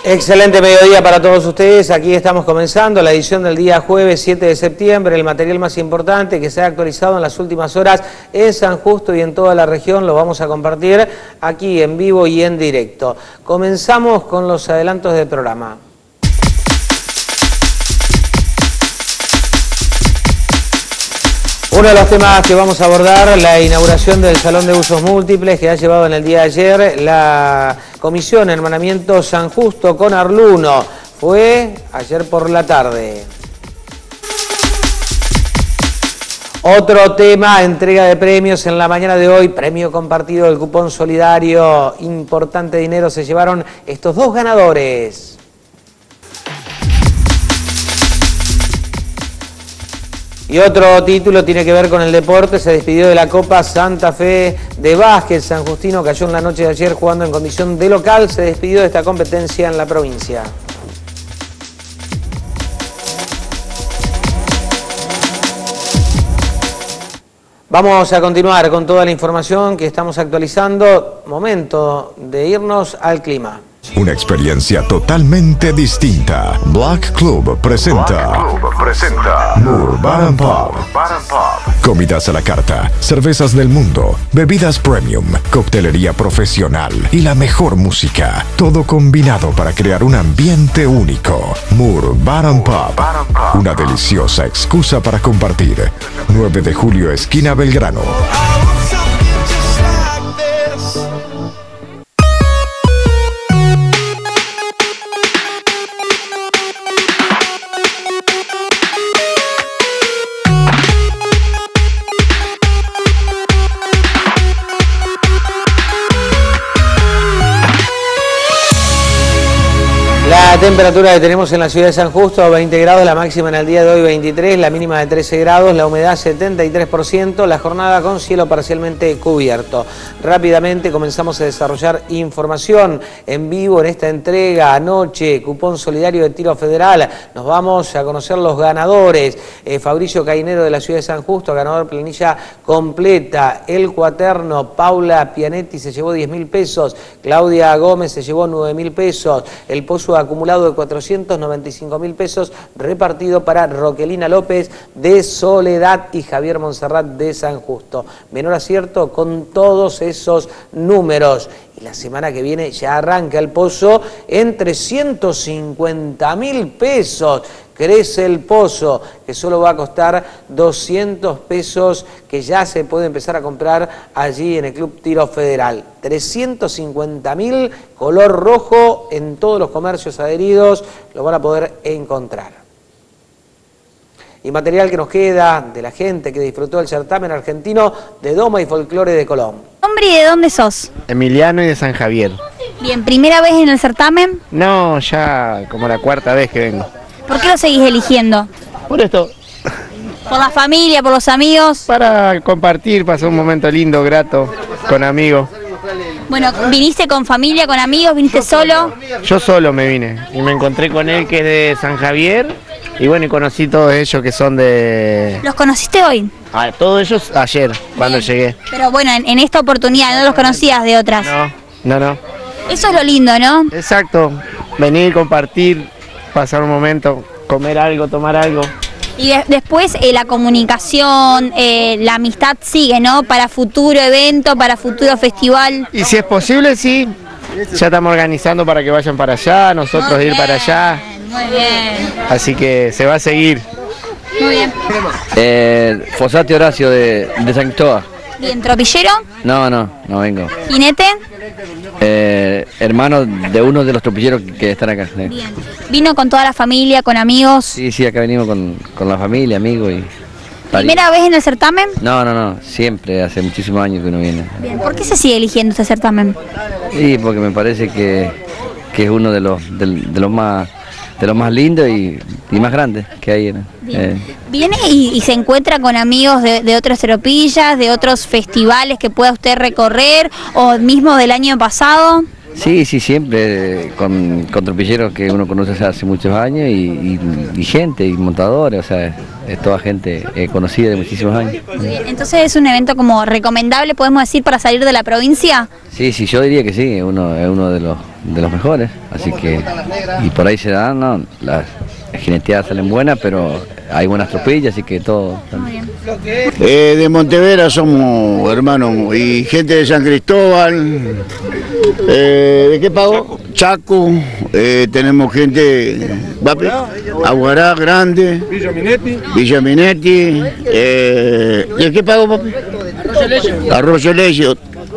Excelente mediodía para todos ustedes. Aquí estamos comenzando la edición del día jueves 7 de septiembre. El material más importante que se ha actualizado en las últimas horas en San Justo y en toda la región lo vamos a compartir aquí en vivo y en directo. Comenzamos con los adelantos del programa. Uno de los temas que vamos a abordar, la inauguración del Salón de Usos Múltiples que ha llevado en el día de ayer la Comisión Hermanamiento San Justo con Arluno. Fue ayer por la tarde. Otro tema, entrega de premios en la mañana de hoy, premio compartido del cupón solidario. Importante dinero se llevaron estos dos ganadores. Y otro título tiene que ver con el deporte, se despidió de la Copa Santa Fe de básquet. San Justino cayó en la noche de ayer jugando en condición de local, se despidió de esta competencia en la provincia. Vamos a continuar con toda la información que estamos actualizando. Momento de irnos al clima. Una experiencia totalmente distinta. Black Club presenta Moore Bar and Pub. Comidas a la carta, cervezas del mundo, bebidas premium, coctelería profesional y la mejor música. Todo combinado para crear un ambiente único. Moore Bar and Pub. Una deliciosa excusa para compartir. 9 de julio, esquina Belgrano. La temperatura que tenemos en la ciudad de San Justo, 20 grados, la máxima en el día de hoy 23, la mínima de 13 grados, la humedad 73%, la jornada con cielo parcialmente cubierto. Rápidamente comenzamos a desarrollar información en vivo en esta entrega anoche, cupón solidario de tiro federal. Nos vamos a conocer los ganadores. Fabricio Cainero de la ciudad de San Justo, ganador planilla completa. El Cuaterno, Paula Pianetti se llevó 10.000 pesos, Claudia Gómez se llevó 9.000 pesos, el Pozo acumulado de 495.000 pesos repartido para Roquelina López de Soledad y Javier Monserrat de San Justo. Menor acierto con todos esos números. Y la semana que viene ya arranca el Pozo en 350.000 pesos. Crece el Pozo, que solo va a costar 200 pesos, que ya se puede empezar a comprar allí en el Club Tiro Federal. 350.000, color rojo, en todos los comercios adheridos, lo van a poder encontrar. Y material que nos queda de la gente que disfrutó el certamen argentino de Doma y Folclore de Colón. Hombre, ¿y de dónde sos? Emiliano y de San Javier. Bien, ¿primera vez en el certamen? No, ya como la cuarta vez que vengo. ¿Por qué lo seguís eligiendo? Por esto, ¿Por la familia, por los amigos? para compartir, pasar un momento lindo, grato, con amigos. Bueno, ¿viniste con familia, con amigos? ¿Viniste solo? Yo solo me vine y me encontré con él que es de San Javier y bueno, y conocí todos ellos que son de... ¿Los conociste hoy? todos ellos ayer, cuando Bien. llegué. Pero bueno, en esta oportunidad, ¿no los conocías de otras? No. Eso es lo lindo, ¿no? Exacto, venir, compartir, pasar un momento, comer algo, tomar algo. Y después la comunicación, la amistad sigue, ¿no? Para futuro evento, para futuro festival. Y si es posible, sí, ya estamos organizando para que vayan para allá, nosotros Muy ir para bien, allá. muy bien. Así que se va a seguir. Muy bien. Fossati Horacio de San Cristóbal. Bien, ¿tropillero? No vengo. ¿Jinete? Hermano de uno de los tropilleros que están acá. Bien. ¿Vino con toda la familia, con amigos? Sí, acá venimos con la familia, amigos y... ¿Primera vez en el certamen? No, siempre, hace muchísimos años que uno viene. Bien, ¿por qué se sigue eligiendo este certamen? Y porque me parece que es uno de los más lindos y más grandes que hay. ¿Viene y se encuentra con amigos de otras tropillas, de otros festivales que pueda usted recorrer o mismo del año pasado? Sí, siempre con tropilleros que uno conoce hace muchos años y gente y montadores, o sea, es toda gente conocida de muchísimos años. Entonces es un evento como recomendable, podemos decir, para salir de la provincia. Sí, yo diría que sí, es uno de los mejores, así que, y por ahí se dan, ¿no? Las jineteadas salen buenas, pero hay buenas tropillas, así que todo. Muy bien. De Montevera somos hermanos, y gente de San Cristóbal, ¿de qué pago? Chaco, tenemos gente, Aguará, Grande, Villa Minetti, ¿de qué pago, papi? Arroyo Leche.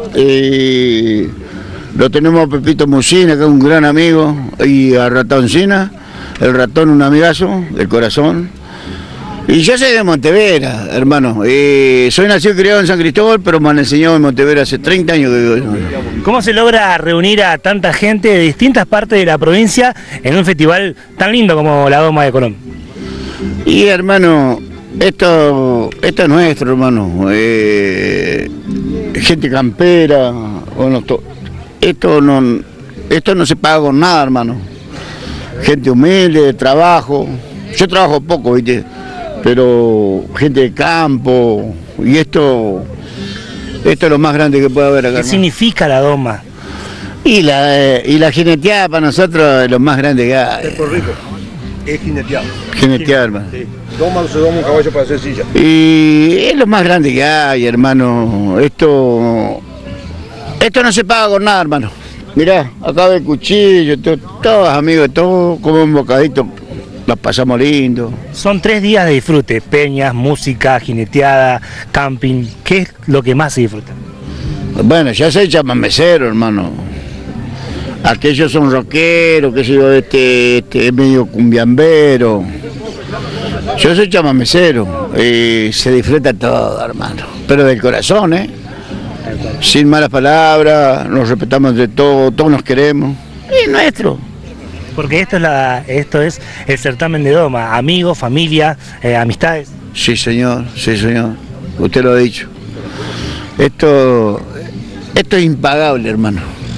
Lo tenemos a Pepito Musina, que es un gran amigo, y a Ratoncina, el ratón, un amigazo del corazón. Y yo soy de Montevera, hermano. Soy nacido y criado en San Cristóbal, pero me han enseñado en Montevera hace 30 años que vivo. ¿Cómo se logra reunir a tanta gente de distintas partes de la provincia en un festival tan lindo como la Doma de Colón? Y hermano, esto es nuestro, hermano. Gente campera, bueno, esto no se paga con nada, hermano. Gente humilde, de trabajo. Yo trabajo poco, ¿viste? Pero gente de campo, y esto es lo más grande que puede haber acá. ¿Qué significa la Doma? Y la jineteada para nosotros es lo más grande que hay. Es por rico, es jineteado. Jinetear, hermano. Sí. Doma se doma un caballo para hacer silla. Y es lo más grande que hay, hermano. Esto no se paga con nada, hermano. Mirá, acá ve el cuchillo, todos amigos, todos comen un bocadito, las pasamos lindo. Son 3 días de disfrute, peñas, música, jineteada, camping. ¿Qué es lo que más se disfruta? Bueno, ya se llama mesero, hermano. Aquellos son rockeros, qué sé yo, este es medio cumbiambero. Yo soy chamamecero, se disfruta todo, hermano, pero del corazón, sin malas palabras, nos respetamos de todo, todos nos queremos, es nuestro. Porque esto es el certamen de Doma, amigos, familia, amistades. Sí señor, usted lo ha dicho. Esto es impagable, hermano.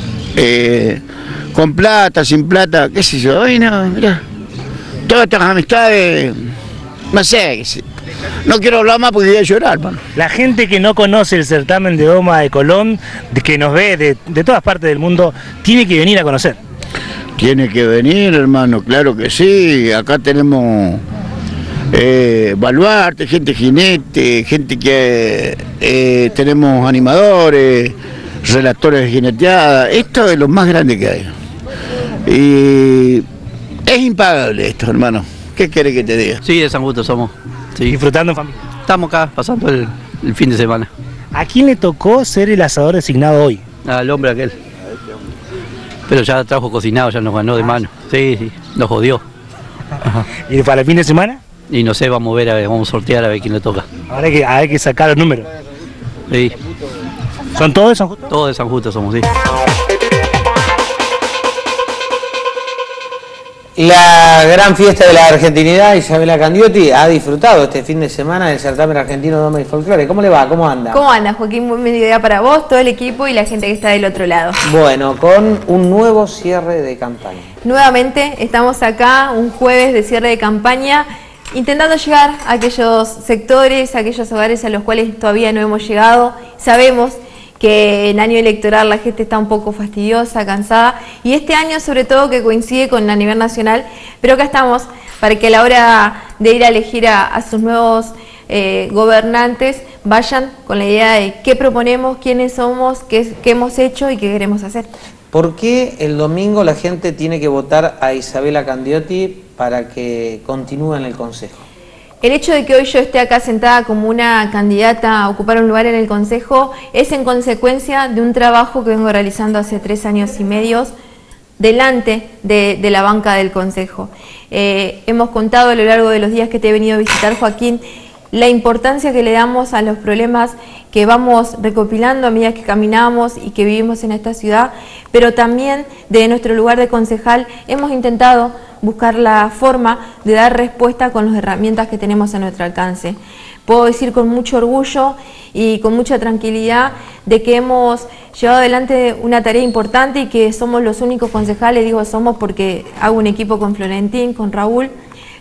Con plata, sin plata, qué sé yo, ay no, mirá, todas estas amistades, no sé, no quiero hablar más porque voy a llorar, hermano. La gente que no conoce el certamen de Doma de Colón, que nos ve de todas partes del mundo, tiene que venir a conocer. Tiene que venir, hermano, claro que sí. Acá tenemos baluarte, gente jinete, gente que tenemos animadores, relatores de jineteada. Esto es lo más grande que hay. Y es impagable esto, hermano. ¿Qué quiere que te diga? Sí, de San Justo somos. Sí. Disfrutando en familia. Estamos acá pasando el fin de semana. ¿A quién le tocó ser el asador designado hoy? Al hombre aquel. Pero ya trajo cocinado, ya nos ganó de mano. Sí, nos jodió. Ajá. ¿Y para el fin de semana? Y no sé, vamos a ver, vamos a sortear a ver quién le toca. Ahora hay que sacar los números. Sí. ¿Son todos de San Justo? Todos de San Justo somos, sí. La gran fiesta de la argentinidad, Isabela Candiotti, ha disfrutado este fin de semana del certamen argentino de Doma y Folclore. ¿Cómo le va? ¿Cómo anda? ¿Cómo anda, Joaquín? Muy buena idea para vos, todo el equipo y la gente que está del otro lado. Bueno, con un nuevo cierre de campaña. Nuevamente estamos acá, un jueves de cierre de campaña, intentando llegar a aquellos sectores, a aquellos hogares a los cuales todavía no hemos llegado. Sabemos que en año electoral la gente está un poco fastidiosa, cansada, y este año sobre todo que coincide con a nivel nacional, pero acá estamos para que a la hora de ir a elegir a sus nuevos gobernantes vayan con la idea de qué proponemos, quiénes somos, qué hemos hecho y qué queremos hacer. ¿Por qué el domingo la gente tiene que votar a Isabela Candiotti para que continúe en el Consejo? El hecho de que hoy yo esté acá sentada como una candidata a ocupar un lugar en el Consejo es en consecuencia de un trabajo que vengo realizando hace 3 años y medio delante de la banca del Consejo. Hemos contado a lo largo de los días que te he venido a visitar, Joaquín, la importancia que le damos a los problemas que vamos recopilando a medida que caminamos y que vivimos en esta ciudad, pero también de nuestro lugar de concejal hemos intentado buscar la forma de dar respuesta con las herramientas que tenemos a nuestro alcance. Puedo decir con mucho orgullo y con mucha tranquilidad de que hemos llevado adelante una tarea importante y que somos los únicos concejales, digo somos porque hago un equipo con Florentín, con Raúl,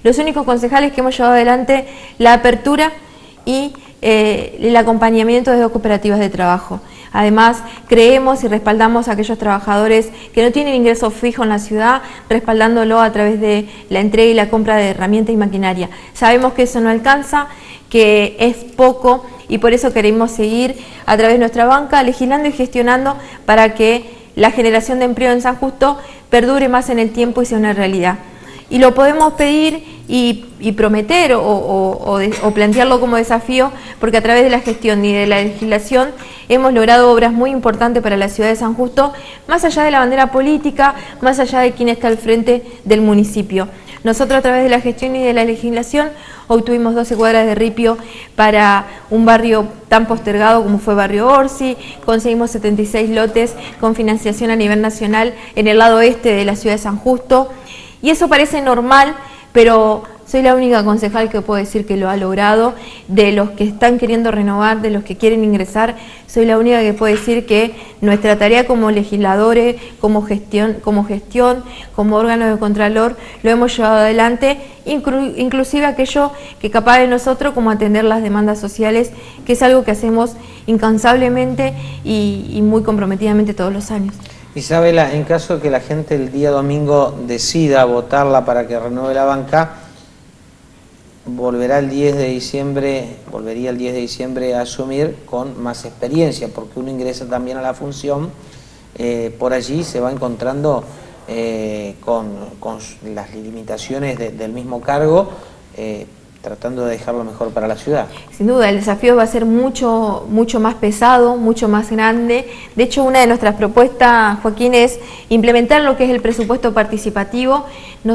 los únicos concejales que hemos llevado adelante la apertura y el acompañamiento de 2 cooperativas de trabajo. Además, creemos y respaldamos a aquellos trabajadores que no tienen ingresos fijos en la ciudad, respaldándolo a través de la entrega y la compra de herramientas y maquinaria. Sabemos que eso no alcanza, que es poco, y por eso queremos seguir a través de nuestra banca legislando y gestionando para que la generación de empleo en San Justo perdure más en el tiempo y sea una realidad. Y lo podemos pedir y prometer o plantearlo como desafío, porque a través de la gestión y de la legislación hemos logrado obras muy importantes para la ciudad de San Justo, más allá de la bandera política, más allá de quién está al frente del municipio. Nosotros a través de la gestión y de la legislación obtuvimos 12 cuadras de ripio para un barrio tan postergado como fue Barrio Orsi, conseguimos 76 lotes con financiación a nivel nacional en el lado oeste de la ciudad de San Justo, y eso parece normal, pero soy la única concejal que puedo decir que lo ha logrado. De los que están queriendo renovar, de los que quieren ingresar, soy la única que puede decir que nuestra tarea como legisladores, como gestión, como órgano de contralor, lo hemos llevado adelante, inclusive aquello que capaz de nosotros, como atender las demandas sociales, que es algo que hacemos incansablemente y muy comprometidamente todos los años. Isabela, en caso de que la gente el día domingo decida votarla para que renueve la banca, volvería el 10 de diciembre a asumir con más experiencia, porque uno ingresa también a la función, por allí se va encontrando con las limitaciones del mismo cargo, tratando de dejarlo mejor para la ciudad. Sin duda, el desafío va a ser mucho más pesado, mucho más grande. De hecho, una de nuestras propuestas, Joaquín, es implementar lo que es el presupuesto participativo.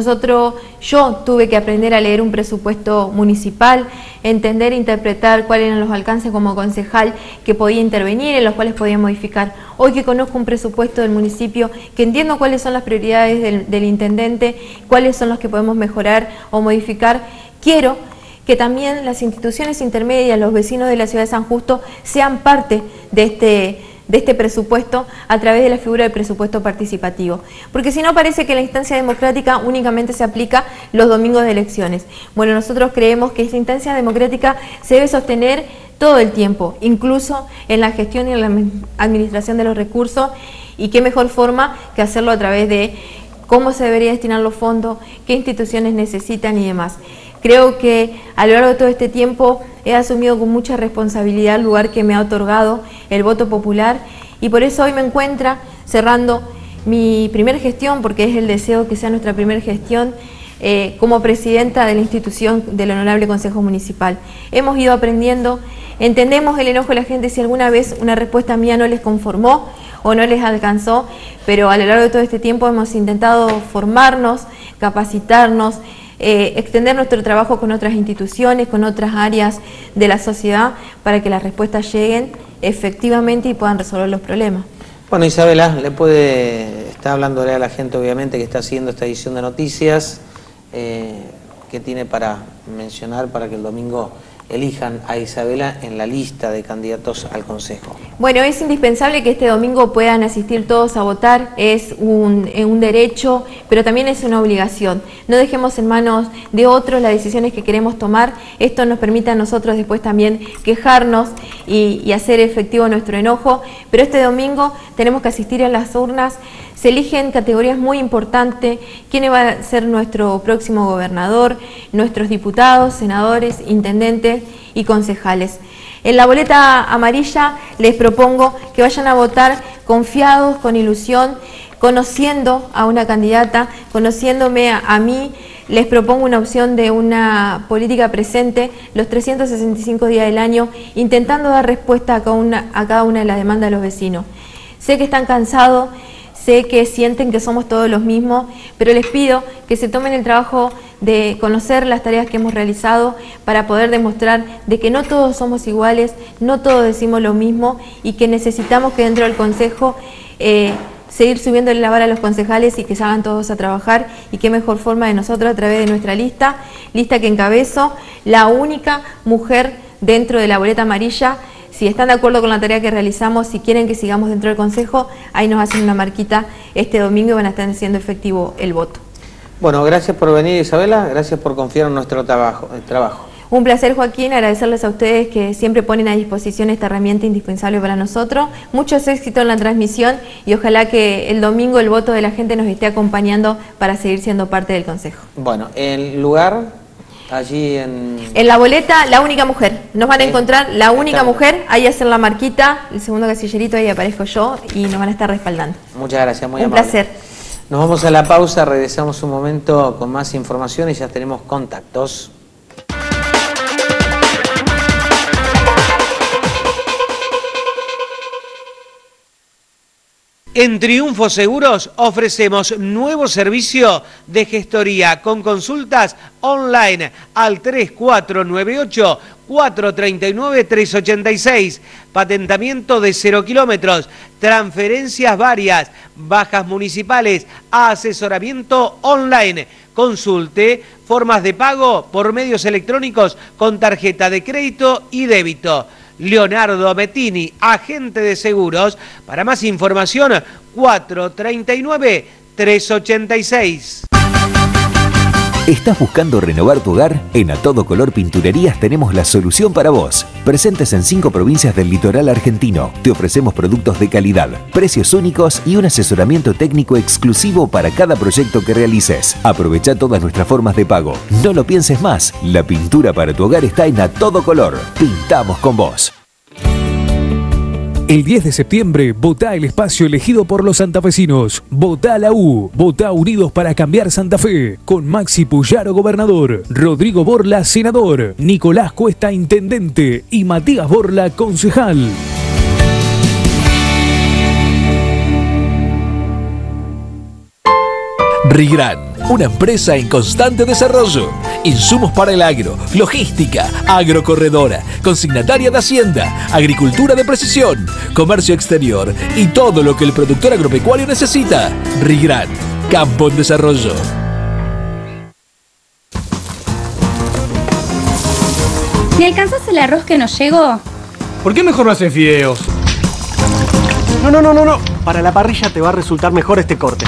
Yo tuve que aprender a leer un presupuesto municipal, entender e interpretar cuáles eran los alcances como concejal que podía intervenir, en los cuales podía modificar. Hoy que conozco un presupuesto del municipio, que entiendo cuáles son las prioridades del intendente, cuáles son los que podemos mejorar o modificar, quiero que también las instituciones intermedias, los vecinos de la ciudad de San Justo, sean parte de este presupuesto a través de la figura del presupuesto participativo. Porque si no, parece que la instancia democrática únicamente se aplica los domingos de elecciones. Bueno, nosotros creemos que esta instancia democrática se debe sostener todo el tiempo, incluso en la gestión y en la administración de los recursos, y qué mejor forma que hacerlo a través de cómo se debería destinar los fondos, qué instituciones necesitan y demás. Creo que a lo largo de todo este tiempo he asumido con mucha responsabilidad el lugar que me ha otorgado el voto popular, y por eso hoy me encuentro cerrando mi primer gestión, porque es el deseo que sea nuestra primera gestión, como presidenta de la institución del Honorable Consejo Municipal. Hemos ido aprendiendo, entendemos el enojo de la gente si alguna vez una respuesta mía no les conformó o no les alcanzó, pero a lo largo de todo este tiempo hemos intentado formarnos, capacitarnos, extender nuestro trabajo con otras instituciones, con otras áreas de la sociedad, para que las respuestas lleguen efectivamente y puedan resolver los problemas. Bueno, Isabela, está hablándole a la gente, obviamente, que está siguiendo esta edición de noticias, que tiene para mencionar para que el domingo elijan a Isabela en la lista de candidatos al Consejo. Bueno, es indispensable que este domingo puedan asistir todos a votar, es un derecho, pero también es una obligación. No dejemos en manos de otros las decisiones que queremos tomar. Esto nos permite a nosotros después también quejarnos y hacer efectivo nuestro enojo, pero este domingo tenemos que asistir a las urnas. Se eligen categorías muy importantes: quién va a ser nuestro próximo gobernador, nuestros diputados, senadores, intendentes y concejales. En la boleta amarilla les propongo que vayan a votar confiados, con ilusión, conociendo a una candidata, conociéndome a mí. Les propongo una opción de una política presente los 365 días del año, intentando dar respuesta a cada una de las demandas de los vecinos. Sé que están cansados, sé que sienten que somos todos los mismos, pero les pido que se tomen el trabajo de conocer las tareas que hemos realizado para poder demostrar de que no todos somos iguales, no todos decimos lo mismo, y que necesitamos que dentro del Consejo seguir subiéndole la vara a los concejales y que salgan todos a trabajar. Y qué mejor forma de nosotros a través de nuestra lista que encabezo, la única mujer dentro de la boleta amarilla. Si están de acuerdo con la tarea que realizamos, si quieren que sigamos dentro del Consejo, ahí nos hacen una marquita este domingo y van a estar haciendo efectivo el voto. Bueno, gracias por venir, Isabela, gracias por confiar en nuestro trabajo. Un placer, Joaquín, agradecerles a ustedes que siempre ponen a disposición esta herramienta indispensable para nosotros. Muchos éxitos en la transmisión y ojalá que el domingo el voto de la gente nos esté acompañando para seguir siendo parte del Consejo. Bueno, el lugar, allí en la boleta, La Única Mujer. Nos van a encontrar La Única Mujer, ahí hacen la marquita, el segundo casillerito, ahí aparezco yo y nos van a estar respaldando. Muchas gracias, muy amable. Un placer. Nos vamos a la pausa, regresamos un momento con más información y ya tenemos contactos. En Triunfo Seguros ofrecemos nuevo servicio de gestoría con consultas online al 3498-439-386, patentamiento de 0 kilómetros, transferencias varias, bajas municipales, asesoramiento online. Consulte formas de pago por medios electrónicos con tarjeta de crédito y débito. Leonardo Mettini, agente de seguros. Para más información, 439-386. ¿Estás buscando renovar tu hogar? En A Todo Color Pinturerías tenemos la solución para vos. Presentes en 5 provincias del litoral argentino, te ofrecemos productos de calidad, precios únicos y un asesoramiento técnico exclusivo para cada proyecto que realices. Aprovecha todas nuestras formas de pago. No lo pienses más. La pintura para tu hogar está en A Todo Color. Pintamos con vos. El 10 de septiembre, votá el espacio elegido por los santafesinos. Votá la U. Votá Unidos para Cambiar Santa Fe. Con Maxi Puyaro, gobernador. Rodrigo Borla, senador. Nicolás Cuesta, intendente. Y Matías Borla, concejal. Rigran, una empresa en constante desarrollo. Insumos para el agro, logística, agrocorredora, consignataria de Hacienda, agricultura de precisión, comercio exterior y todo lo que el productor agropecuario necesita. Rigran, campo en desarrollo. ¿Me alcanzas el arroz que nos llegó? ¿Por qué mejor no hacen fideos? No. Para la parrilla te va a resultar mejor este corte.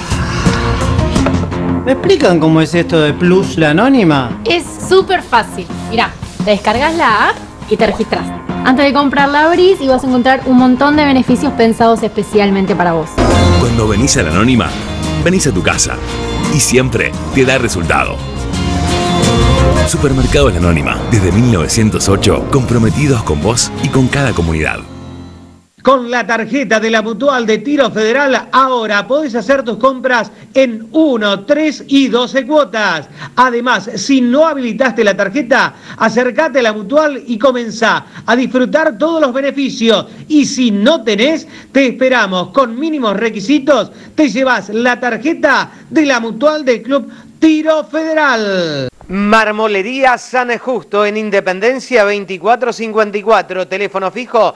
¿Me explican cómo es esto de Plus la Anónima? Es súper fácil. Mirá, te descargas la app y te registras. Antes de comprarla abrís y vas a encontrar un montón de beneficios pensados especialmente para vos. Cuando venís a la Anónima, venís a tu casa. Y siempre te da resultado. Supermercados La Anónima, desde 1908, comprometidos con vos y con cada comunidad. Con la tarjeta de la Mutual de Tiro Federal, ahora podés hacer tus compras en 1, 3 y 12 cuotas. Además, si no habilitaste la tarjeta, acércate a la Mutual y comenzá a disfrutar todos los beneficios. Y si no tenés, te esperamos con mínimos requisitos, te llevas la tarjeta de la Mutual del Club Tiro Federal. Marmolería San Justo en Independencia 2454, teléfono fijo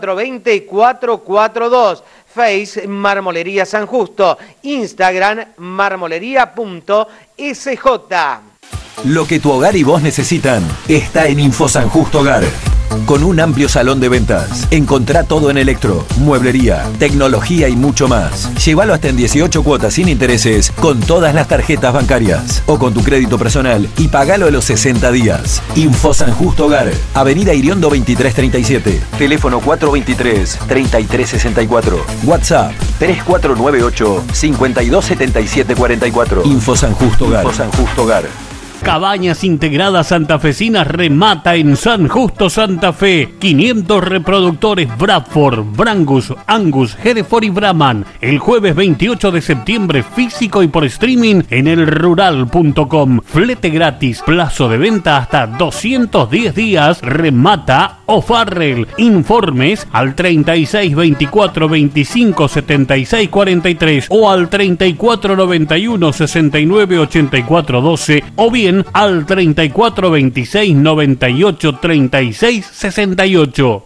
420-442, Face Marmolería San Justo, Instagram marmolería.sj. Lo que tu hogar y vos necesitan está en Info San Justo Hogar. Con un amplio salón de ventas. Encontrá todo en electro, mueblería, tecnología y mucho más. Llévalo hasta en 18 cuotas sin intereses con todas las tarjetas bancarias. O con tu crédito personal y pagalo a los 60 días. Info San Justo Hogar. Avenida Iriondo 2337. Teléfono 423-3364. WhatsApp 3498-527744. Info San Justo Hogar. Info San Justo Hogar. Cabañas Integradas Santafesinas remata en San Justo Santa Fe. 500 reproductores Bradford, Brangus, Angus, Hereford y Brahman. El jueves 28 de septiembre, físico y por streaming en elrural.com. Flete gratis, plazo de venta hasta 210 días. Remata O'Farrell. Informes al 36 24 25 76 43 o al 34 91 69 84 12 o bien al 34 26 98 36 68.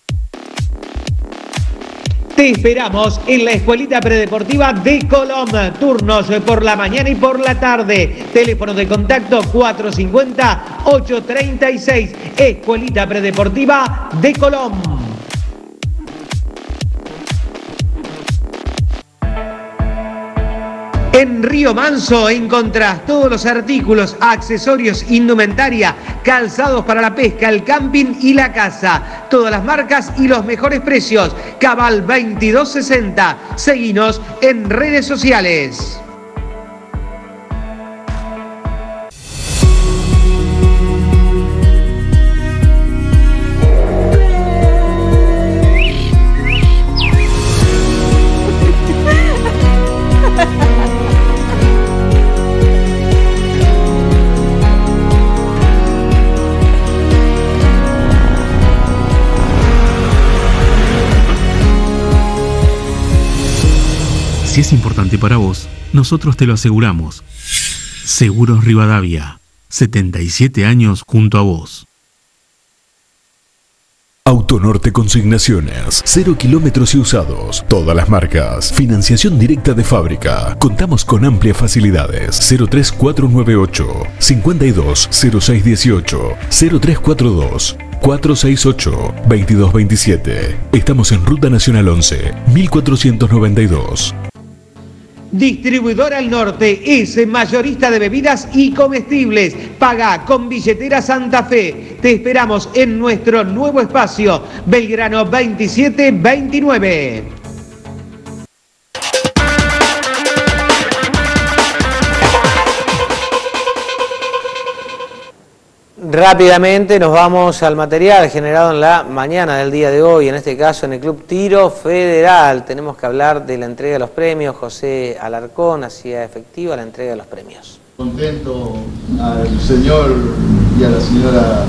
Te esperamos en la Escuelita Predeportiva de Colom. Turnos por la mañana y por la tarde. Teléfono de contacto 450-836. Escuelita Predeportiva de Colom. En Río Manso encontrás todos los artículos, accesorios, indumentaria, calzados para la pesca, el camping y la casa. Todas las marcas y los mejores precios. Cabal 2260. Seguinos en redes sociales. Si es importante para vos, nosotros te lo aseguramos. Seguros Rivadavia, 77 años junto a vos. Autonorte Consignaciones, 0 kilómetros y usados, todas las marcas, financiación directa de fábrica, contamos con amplias facilidades, 03498 520618, 0342 468 2227. Estamos en Ruta Nacional 11, 1492. Distribuidor al Norte es mayorista de bebidas y comestibles. Paga con billetera Santa Fe. Te esperamos en nuestro nuevo espacio, Belgrano 2729. Rápidamente nos vamos al material generado en la mañana del día de hoy, en este caso en el Club Tiro Federal. Tenemos que hablar de la entrega de los premios. José Alarcón hacía efectiva la entrega de los premios. Contento al señor y a la señora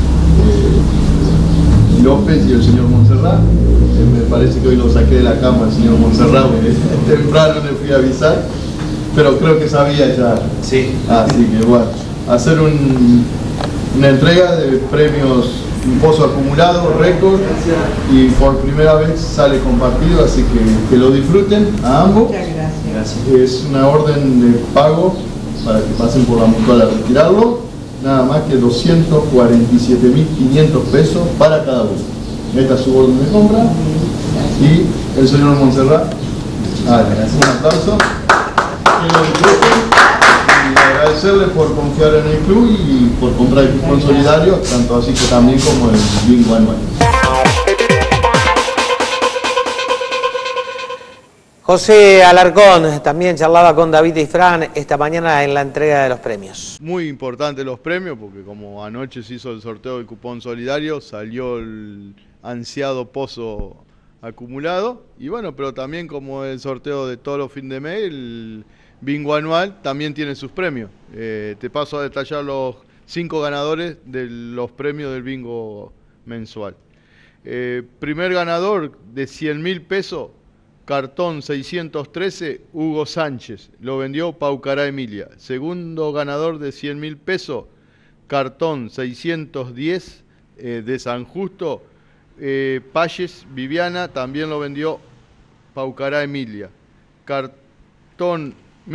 López y al señor Montserrat. Me parece que hoy lo saqué de la cama el señor Montserrat, porque temprano le fui a avisar, pero creo que sabía ya. Sí. Así que bueno, hacer una entrega de premios, un pozo acumulado, récord, y por primera vez sale compartido, así que lo disfruten a ambos. Muchas gracias. Es una orden de pago para que pasen por la mutual a retirarlo, nada más que 247.500 pesos para cada uno. Esta es su orden de compra, y el señor Montserrat, un aplauso, que lo disfruten. Y agradecerles por confiar en el club y por comprar el cupón solidario, tanto así que también como el bingo anual. José Alarcón también charlaba con David y Fran esta mañana en la entrega de los premios. Muy importante los premios, porque como anoche se hizo el sorteo del cupón solidario, salió el ansiado pozo acumulado, y bueno, pero también como el sorteo de todos los fines de mes, el bingo anual también tiene sus premios. Te paso a detallar los 5 ganadores de los premios del bingo mensual. Primer ganador de 100.000 pesos, cartón 613, Hugo Sánchez, lo vendió Paucará Emilia. Segundo ganador de 100.000 pesos, cartón 610 de San Justo, Palles Viviana, también lo vendió Paucará Emilia. Cartón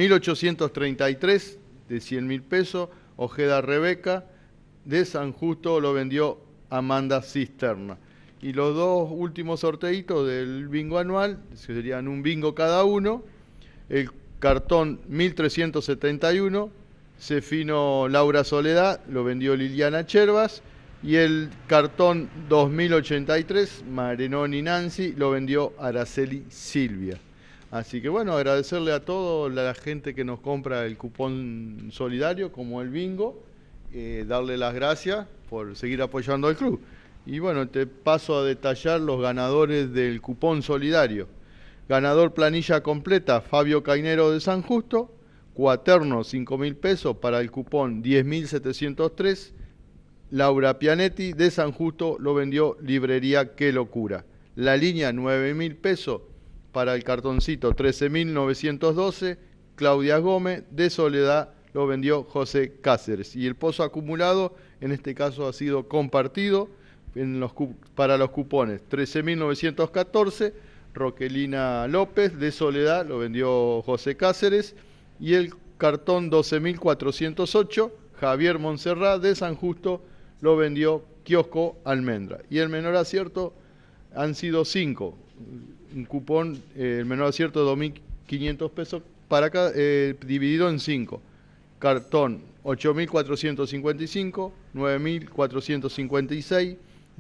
1833 de 100.000 pesos, Ojeda Rebeca, de San Justo lo vendió Amanda Cisterna. Y los dos últimos sorteitos del bingo anual, que serían un bingo cada uno, el cartón 1371, Cefino Laura Soledad, lo vendió Liliana Chervas, y el cartón 2083, Marenoni Nancy, lo vendió Araceli Silvia. Así que bueno, agradecerle a toda la gente que nos compra el cupón solidario, como el bingo, darle las gracias por seguir apoyando al club. Y bueno, te paso a detallar los ganadores del cupón solidario. Ganador planilla completa, Fabio Cainero de San Justo, cuaterno 5.000 pesos para el cupón 10.703, Laura Pianetti de San Justo lo vendió Librería Qué Locura. La línea 9.000 pesos para el cartoncito 13.912, Claudia Gómez de Soledad lo vendió José Cáceres. Y el pozo acumulado, en este caso ha sido compartido para los cupones 13.914, Roquelina López de Soledad lo vendió José Cáceres, y el cartón 12.408, Javier Montserrat de San Justo lo vendió Kiosco Almendra. Y el menor acierto han sido 5, un cupón, el menor acierto de 2.500 pesos para cada, dividido en 5. Cartón 8.455, 9.456,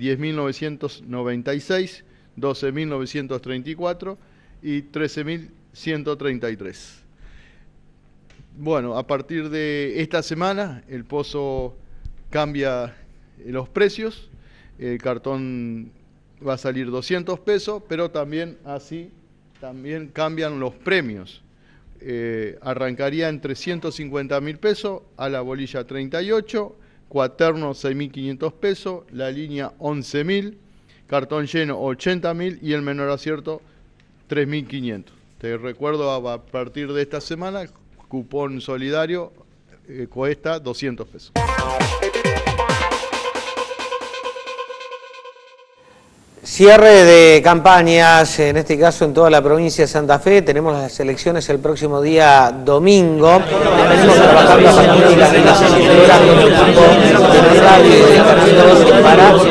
10.996, 12.934 y 13.133. Bueno, a partir de esta semana el pozo cambia los precios. El cartón va a salir 200 pesos, pero también también cambian los premios. Arrancaría en 350.000 pesos, a la bolilla 38, cuaterno 6.500 pesos, la línea 11.000, cartón lleno 80.000 y el menor acierto 3.500. Te recuerdo, a partir de esta semana, cupón solidario cuesta 200 pesos. Cierre de campañas, en este caso en toda la provincia de Santa Fe. Tenemos las elecciones el próximo día domingo. Venimos trabajando con el equipo de radio y de Canal 2 para el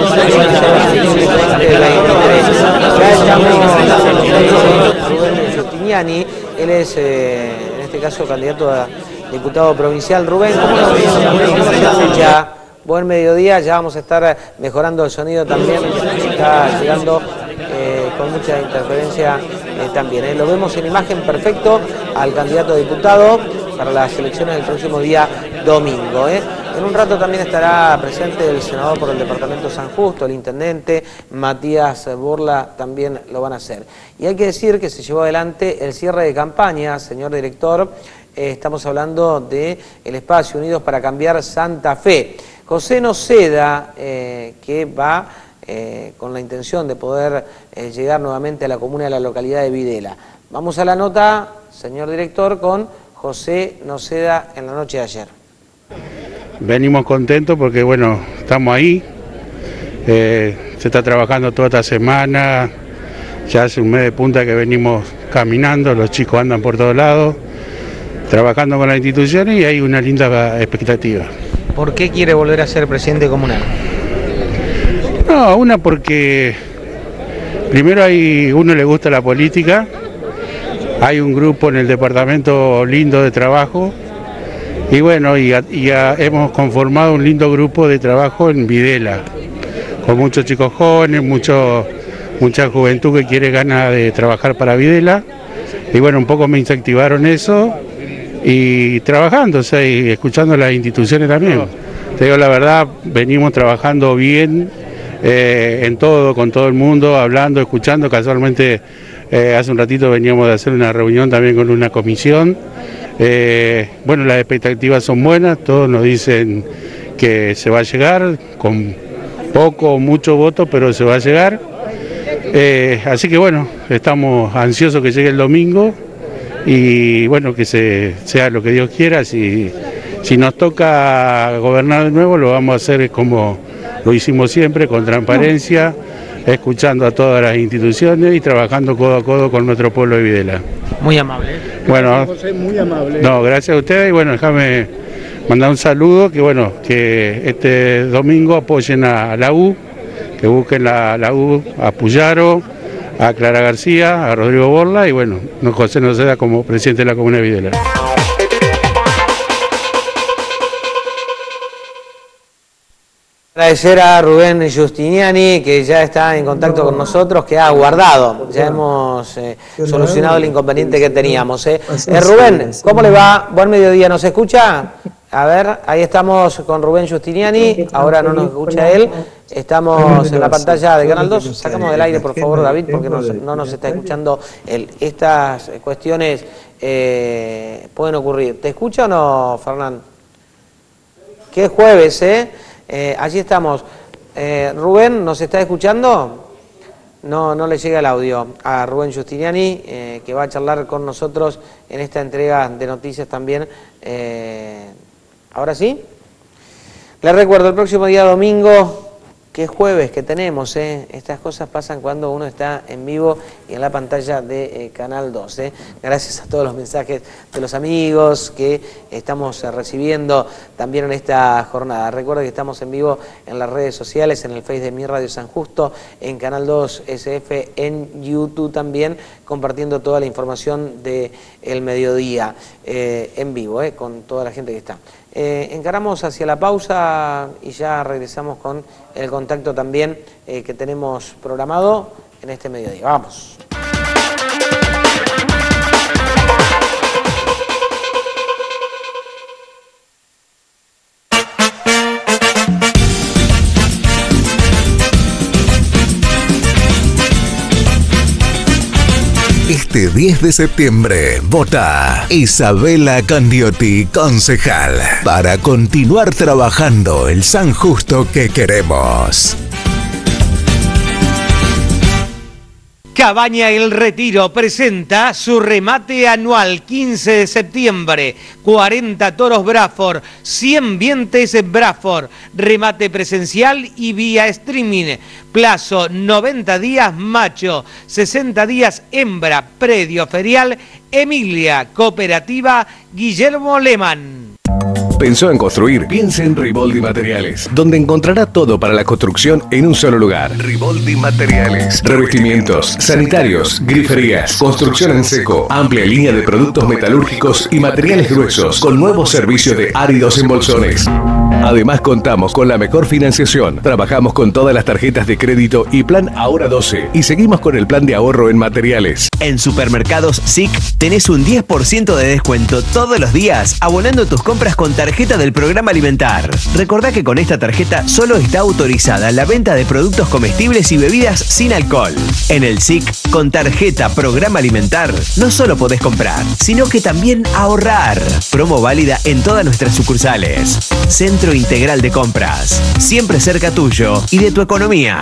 2023. Ya estamos con Rubén Giustiniani. Él es, en este caso, candidato a diputado provincial. Rubén, ¿cómo lo escucha? Buen mediodía, ya vamos a estar mejorando el sonido también, está llegando con mucha interferencia también. Lo vemos en imagen perfecto al candidato a diputado para las elecciones del próximo día domingo. En un rato también estará presente el senador por el departamento San Justo, el intendente Matías Burla, también lo van a hacer. Y hay que decir que se llevó adelante el cierre de campaña, señor director. Estamos hablando del espacio Unidos para Cambiar Santa Fe. José Noceda, que va con la intención de poder llegar nuevamente a la comuna de la localidad de Videla. Vamos a la nota, señor director, con José Noceda en la noche de ayer. Venimos contentos porque, bueno, estamos ahí, se está trabajando toda esta semana, ya hace un mes de punta que venimos caminando, los chicos andan por todos lados, trabajando con las instituciones y hay una linda expectativa. ¿Por qué quiere volver a ser presidente comunal? No, una porque primero uno le gusta la política, hay un grupo en el departamento lindo de trabajo y bueno, ya hemos conformado un lindo grupo de trabajo en Videla, con muchos chicos jóvenes, mucha juventud que quiere ganas de trabajar para Videla y bueno, un poco me incentivaron eso. Y trabajando, o sea, y escuchando las instituciones también. Te digo la verdad, venimos trabajando bien en todo, con todo el mundo, hablando, escuchando. Casualmente hace un ratito veníamos de hacer una reunión también con una comisión. Bueno, las expectativas son buenas, todos nos dicen que se va a llegar, con poco o mucho voto, pero se va a llegar. Así que bueno, estamos ansiosos que llegue el domingo. Y bueno, que sea lo que Dios quiera, si nos toca gobernar de nuevo lo vamos a hacer como lo hicimos siempre, con transparencia, escuchando a todas las instituciones y trabajando codo a codo con nuestro pueblo de Videla. Muy amable. Bueno, José, muy amable. No, gracias a ustedes y bueno, déjame mandar un saludo, que bueno, que este domingo apoyen a la U, que busquen la U, a Puyaro, a Clara García, a Rodrigo Borla y bueno, José Noceda como presidente de la Comuna de Videla. Agradecer a Rubén Giustiniani, que ya está en contacto con nosotros, que ha aguardado. Ya hemos solucionado el inconveniente que teníamos. Rubén, ¿cómo le va? Buen mediodía, ¿nos escucha? A ver, ahí estamos con Rubén Giustiniani, ahora no nos escucha él. Estamos en la pantalla de Canal 2. Sacamos del aire, por favor, David, porque no nos está escuchando él. Estas cuestiones pueden ocurrir. ¿Te escucha o no, Fernán? Que es jueves, allí estamos. Rubén, ¿nos está escuchando? No le llega el audio a Rubén Giustiniani, que va a charlar con nosotros en esta entrega de noticias también. ¿Ahora sí? Les recuerdo, el próximo día domingo Qué jueves que tenemos, estas cosas pasan cuando uno está en vivo y en la pantalla de Canal 2. Gracias a todos los mensajes de los amigos que estamos recibiendo también en esta jornada. Recuerda que estamos en vivo en las redes sociales, en el Face de Mi Radio San Justo, en Canal 2 SF, en YouTube también, compartiendo toda la información del mediodía en vivo, con toda la gente que está. Encaramos hacia la pausa y ya regresamos con el contacto también que tenemos programado en este mediodía. Vamos. Este 10 de septiembre, vota Isabela Candiotti, concejal, para continuar trabajando el San Justo que queremos. Cabaña El Retiro presenta su remate anual 15 de septiembre, 40 toros Braford, 100 vientes Braford, remate presencial y vía streaming, plazo 90 días macho, 60 días hembra, predio ferial Emilia, cooperativa Guillermo Lehmann. ¿Pensó en construir? Piense en Riboldi Materiales, donde encontrará todo para la construcción en un solo lugar. Riboldi Materiales. Revestimientos, sanitarios, griferías, construcción en seco, amplia línea de productos metalúrgicos y materiales gruesos, con nuevo servicio de áridos en bolsones. Además contamos con la mejor financiación. Trabajamos con todas las tarjetas de crédito y plan Ahora 12 y seguimos con el plan de ahorro en materiales. En Supermercados SIC tenés un 10% de descuento todos los días abonando tus compras con tarjeta del programa alimentar. Recordá que con esta tarjeta solo está autorizada la venta de productos comestibles y bebidas sin alcohol. En el SIC, con tarjeta programa alimentar, no solo podés comprar, sino que también ahorrar. Promo válida en todas nuestras sucursales. Centro Integral de Compras, siempre cerca tuyo y de tu economía.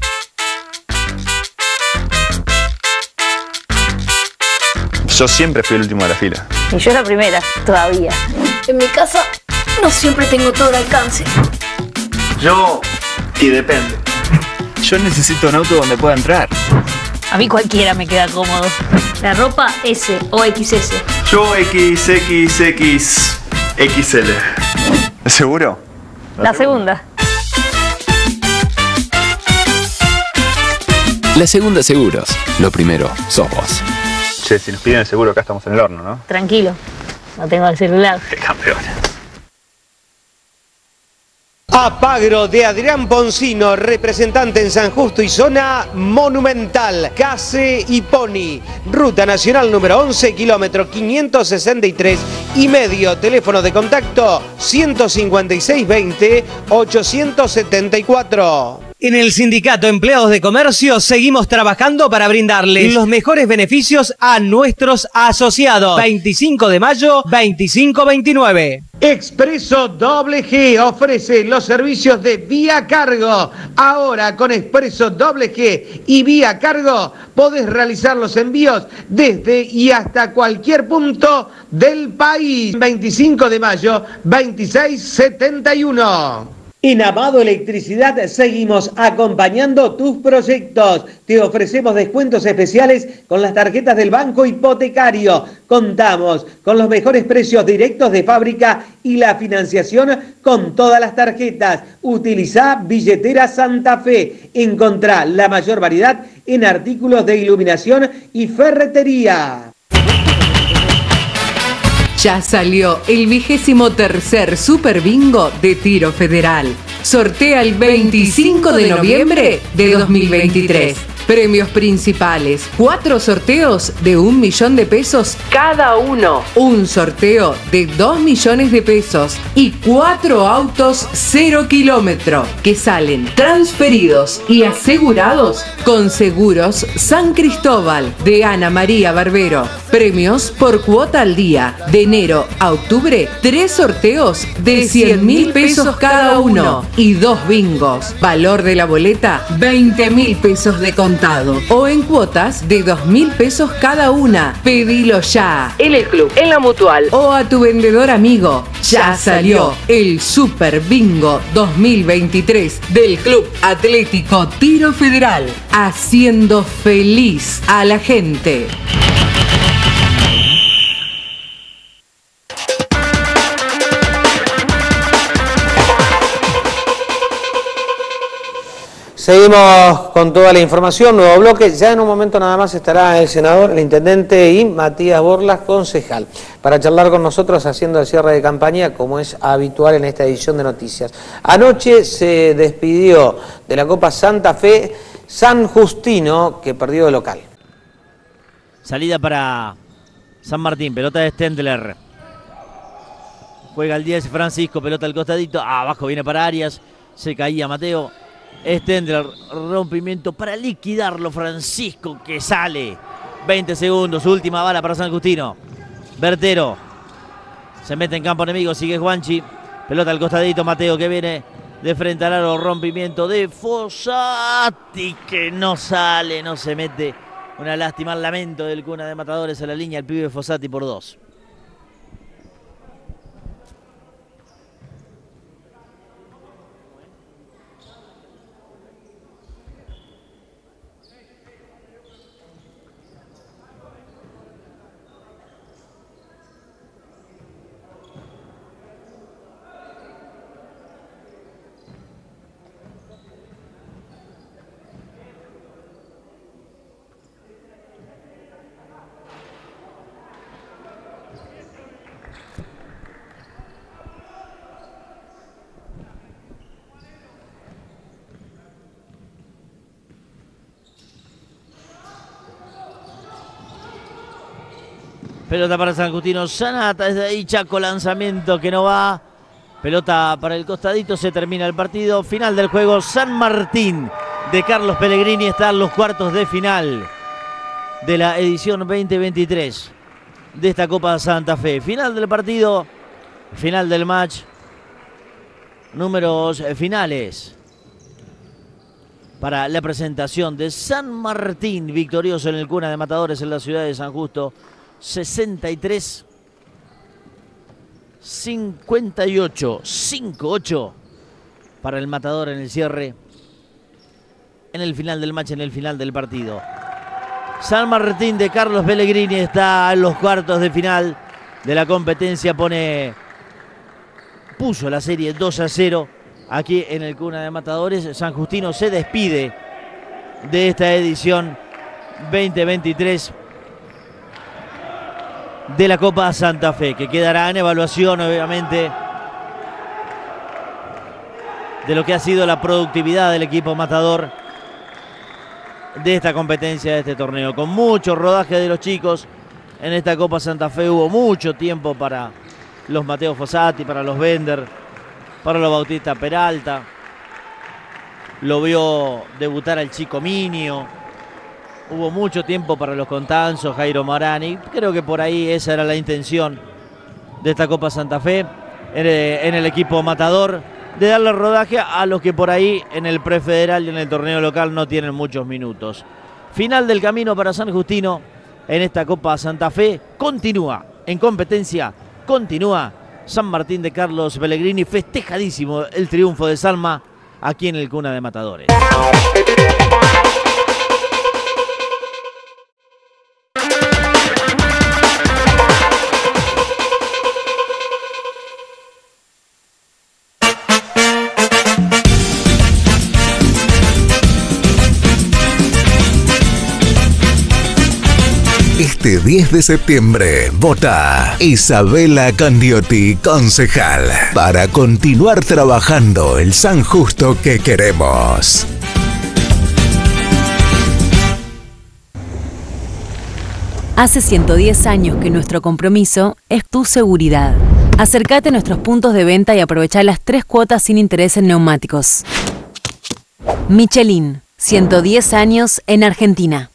Yo siempre fui el último de la fila. Y yo la primera, todavía. En mi casa no siempre tengo todo al alcance. Y depende. Yo necesito un auto donde pueda entrar. A mí cualquiera me queda cómodo. La ropa S o XS. Yo XXXXL. ¿Seguro? La segunda. La segunda seguros. Lo primero, sos vos. Che, si nos piden el seguro acá estamos en el horno, ¿no? Tranquilo, no tengo el celular. ¡Qué campeón! Apagro de Adrián Poncino, representante en San Justo y zona monumental. Case y Pony, ruta nacional número 11, kilómetro 563,5. Teléfono de contacto 156-20-874. En el Sindicato Empleados de Comercio seguimos trabajando para brindarles los mejores beneficios a nuestros asociados. 25 de mayo, 25-29. Expreso Doble G ofrece los servicios de Vía Cargo. Ahora con Expreso Doble G y Vía Cargo podés realizar los envíos desde y hasta cualquier punto del país. 25 de mayo, 2671. En Amado Electricidad seguimos acompañando tus proyectos. Te ofrecemos descuentos especiales con las tarjetas del Banco Hipotecario. Contamos con los mejores precios directos de fábrica y la financiación con todas las tarjetas. Utilizá Billetera Santa Fe. Encontrá la mayor variedad en artículos de iluminación y ferretería. Ya salió el 23º Super Bingo de Tiro Federal. Sortea el 25 de noviembre de 2023. Premios principales, 4 sorteos de 1 millón de pesos cada uno. Un sorteo de 2 millones de pesos y 4 autos 0 kilómetro que salen transferidos y asegurados Con Seguros San Cristóbal de Ana María Barbero. Premios por cuota al día. De enero a octubre, 3 sorteos de 100.000 pesos cada uno y 2 bingos. Valor de la boleta, 20.000 pesos de contado. O en cuotas de 2.000 pesos cada una. Pedilo ya. En el club, en la Mutual o a tu vendedor amigo. Ya salió el Super Bingo 2023 del Club Atlético Tiro Federal. Haciendo feliz a la gente. Seguimos con toda la información, nuevo bloque. Ya en un momento nada más estará el senador, el intendente y Matías Borlas, concejal, para charlar con nosotros haciendo el cierre de campaña, como es habitual en esta edición de noticias. Anoche se despidió de la Copa Santa Fe San Justino, que perdió de local. Salida para San Martín, pelota de Stendler. Juega el 10 Francisco, pelota al costadito, abajo viene para Arias, se caía Mateo. Stendler, rompimiento para liquidarlo, Francisco que sale. 20 segundos, última bala para San Justino. Bertero se mete en campo enemigo, sigue Juanchi. Pelota al costadito, Mateo que viene de frente al aro, rompimiento de Fossati que no sale, no se mete. Una lástima, el lamento del Cuna de Matadores a la línea, el pibe Fossati por 2. Pelota para San Justino, Sanata desde ahí, Chaco, lanzamiento que no va. Pelota para el costadito, se termina el partido. Final del juego, San Martín de Carlos Pellegrini está en los cuartos de final de la edición 2023 de esta Copa Santa Fe. Final del partido, final del match. Números finales para la presentación de San Martín, victorioso en el Cuna de Matadores en la ciudad de San Justo. 63, 58, 5-8 para el Matador en el cierre, en el final del match, en el final del partido. San Martín de Carlos Pellegrini está en los cuartos de final de la competencia, puso la serie 2-0 aquí en el Cuna de Matadores. San Justino se despide de esta edición 2023 de la Copa Santa Fe, que quedará en evaluación, obviamente, de lo que ha sido la productividad del equipo matador de esta competencia, de este torneo. Con mucho rodaje de los chicos en esta Copa Santa Fe, hubo mucho tiempo para los Mateo Fossati, para los Bender, para los Bautista Peralta. Lo vio debutar al chico Minio. Hubo mucho tiempo para los Contanzos, Jairo Marani. Creo que por ahí esa era la intención de esta Copa Santa Fe en el equipo matador, de darle rodaje a los que por ahí en el prefederal y en el torneo local no tienen muchos minutos. Final del camino para San Justino en esta Copa Santa Fe. Continúa en competencia, continúa San Martín de Carlos Pellegrini. Festejadísimo el triunfo de Salma aquí en el Cuna de Matadores. Este 10 de septiembre, vota Isabela Candiotti, concejal, para continuar trabajando el San Justo que queremos. Hace 110 años que nuestro compromiso es tu seguridad. Acércate a nuestros puntos de venta y aprovecha las 3 cuotas sin interés en neumáticos. Michelin, 110 años en Argentina.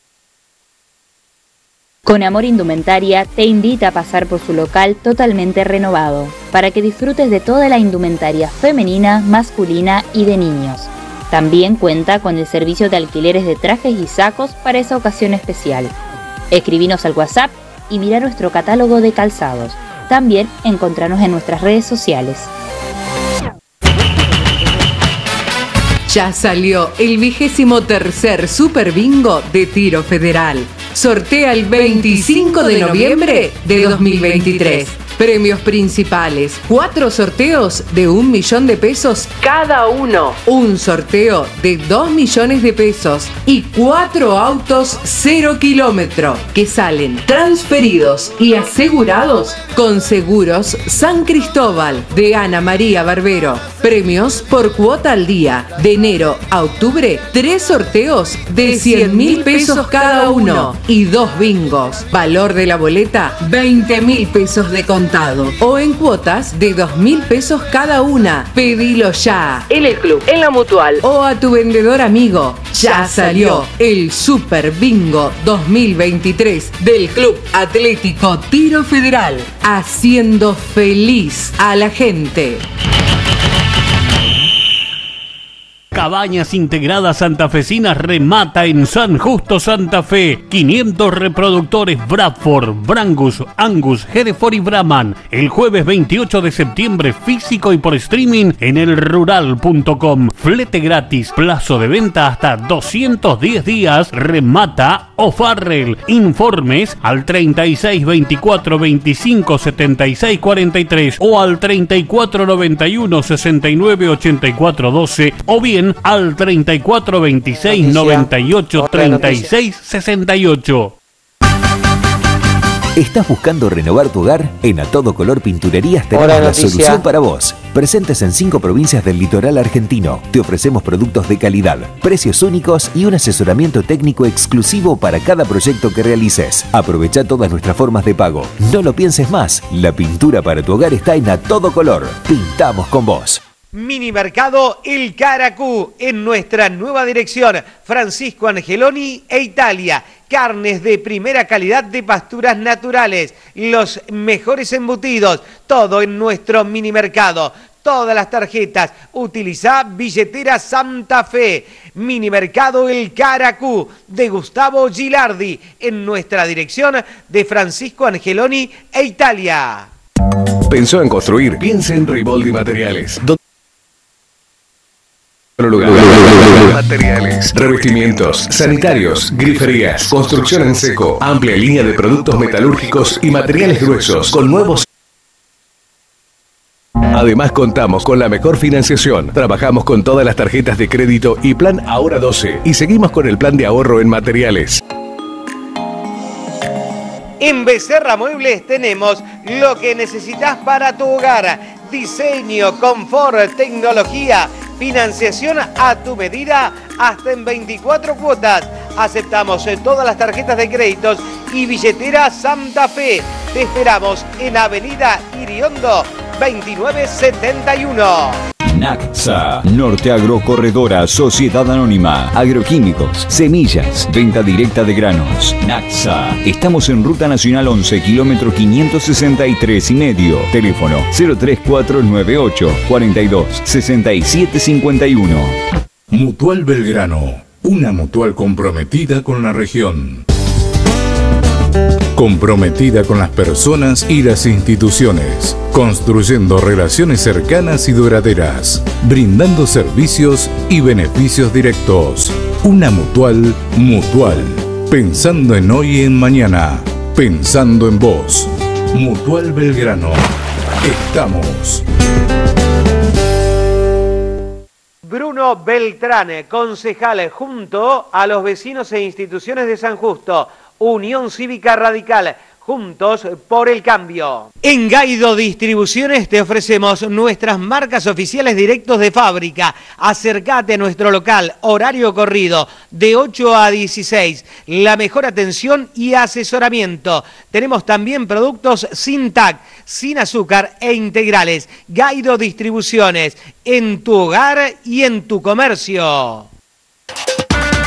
Con Amor Indumentaria te invita a pasar por su local totalmente renovado, para que disfrutes de toda la indumentaria femenina, masculina y de niños. También cuenta con el servicio de alquileres de trajes y sacos para esa ocasión especial. Escribinos al WhatsApp y mira nuestro catálogo de calzados. También encontrarnos en nuestras redes sociales. Ya salió el 23º Super Bingo de Tiro Federal. Sortea el 25 de noviembre de 2023. Premios principales: 4 sorteos de 1 millón de pesos cada uno. Un sorteo de 2 millones de pesos y 4 autos 0 kilómetro que salen transferidos y asegurados con Seguros San Cristóbal de Ana María Barbero. Premios por cuota al día. De enero a octubre, 3 sorteos de 100.000 pesos cada uno y 2 bingos. Valor de la boleta: 20.000 pesos de contado o en cuotas de 2.000 pesos cada una. Pedilo ya en el club, en la Mutual o a tu vendedor amigo. Ya salió el Super Bingo 2023 del Club Atlético Tiro Federal, haciendo feliz a la gente. Cabañas Integradas Santafesinas remata en San Justo, Santa Fe. 500 reproductores Bradford, Brangus, Angus, Hereford y Brahman. El jueves 28 de septiembre, físico y por streaming en elrural.com. Flete gratis, plazo de venta hasta 210 días. Remata O'Farrell. Informes al 36 24 25 76 43 o al 34 91 69 84 12 o bien al 34 26 98 36 68. ¿Estás buscando renovar tu hogar? En A Todo Color Pinturerías tenemos la solución para vos. Presentes en 5 provincias del litoral argentino, te ofrecemos productos de calidad, precios únicos y un asesoramiento técnico exclusivo para cada proyecto que realices. Aprovecha todas nuestras formas de pago. No lo pienses más. La pintura para tu hogar está en A Todo Color. Pintamos con vos. Mini Mercado El Caracú, en nuestra nueva dirección, Francisco Angeloni e Italia. Carnes de primera calidad de pasturas naturales, los mejores embutidos, todo en nuestro mini mercado. Todas las tarjetas, utiliza billetera Santa Fe. Mini Mercado El Caracú, de Gustavo Gilardi, en nuestra dirección de Francisco Angeloni e Italia. ¿Pensó en construir? Piensa en Riboldi Materiales. Materiales, revestimientos, sanitarios, griferías, construcción en seco, amplia línea de productos metalúrgicos y materiales gruesos con nuevos. Además contamos con la mejor financiación. Trabajamos con todas las tarjetas de crédito y plan Ahora 12 y seguimos con el plan de ahorro en materiales. En Becerra Muebles tenemos lo que necesitas para tu hogar. Diseño, confort, tecnología, financiación a tu medida hasta en 24 cuotas. Aceptamos todas las tarjetas de créditos y billetera Santa Fe. Te esperamos en Avenida Iriondo 2971. NACSA, Norte Agrocorredora, Sociedad Anónima, Agroquímicos, Semillas, Venta Directa de Granos. NACSA. Estamos en Ruta Nacional 11, kilómetro 563 y medio. Teléfono 03498 42 67 51. Mutual Belgrano, una mutual comprometida con la región. Comprometida con las personas y las instituciones, construyendo relaciones cercanas y duraderas, brindando servicios y beneficios directos. Una mutual, pensando en hoy y en mañana, pensando en vos. Mutual Belgrano, estamos. Bruno Beltrán, concejal junto a los vecinos e instituciones de San Justo. Unión Cívica Radical, juntos por el cambio. En Gaido Distribuciones te ofrecemos nuestras marcas oficiales directos de fábrica. Acércate a nuestro local, horario corrido, de 8 a 16. La mejor atención y asesoramiento. Tenemos también productos sin TAC, sin azúcar e integrales. Gaido Distribuciones, en tu hogar y en tu comercio.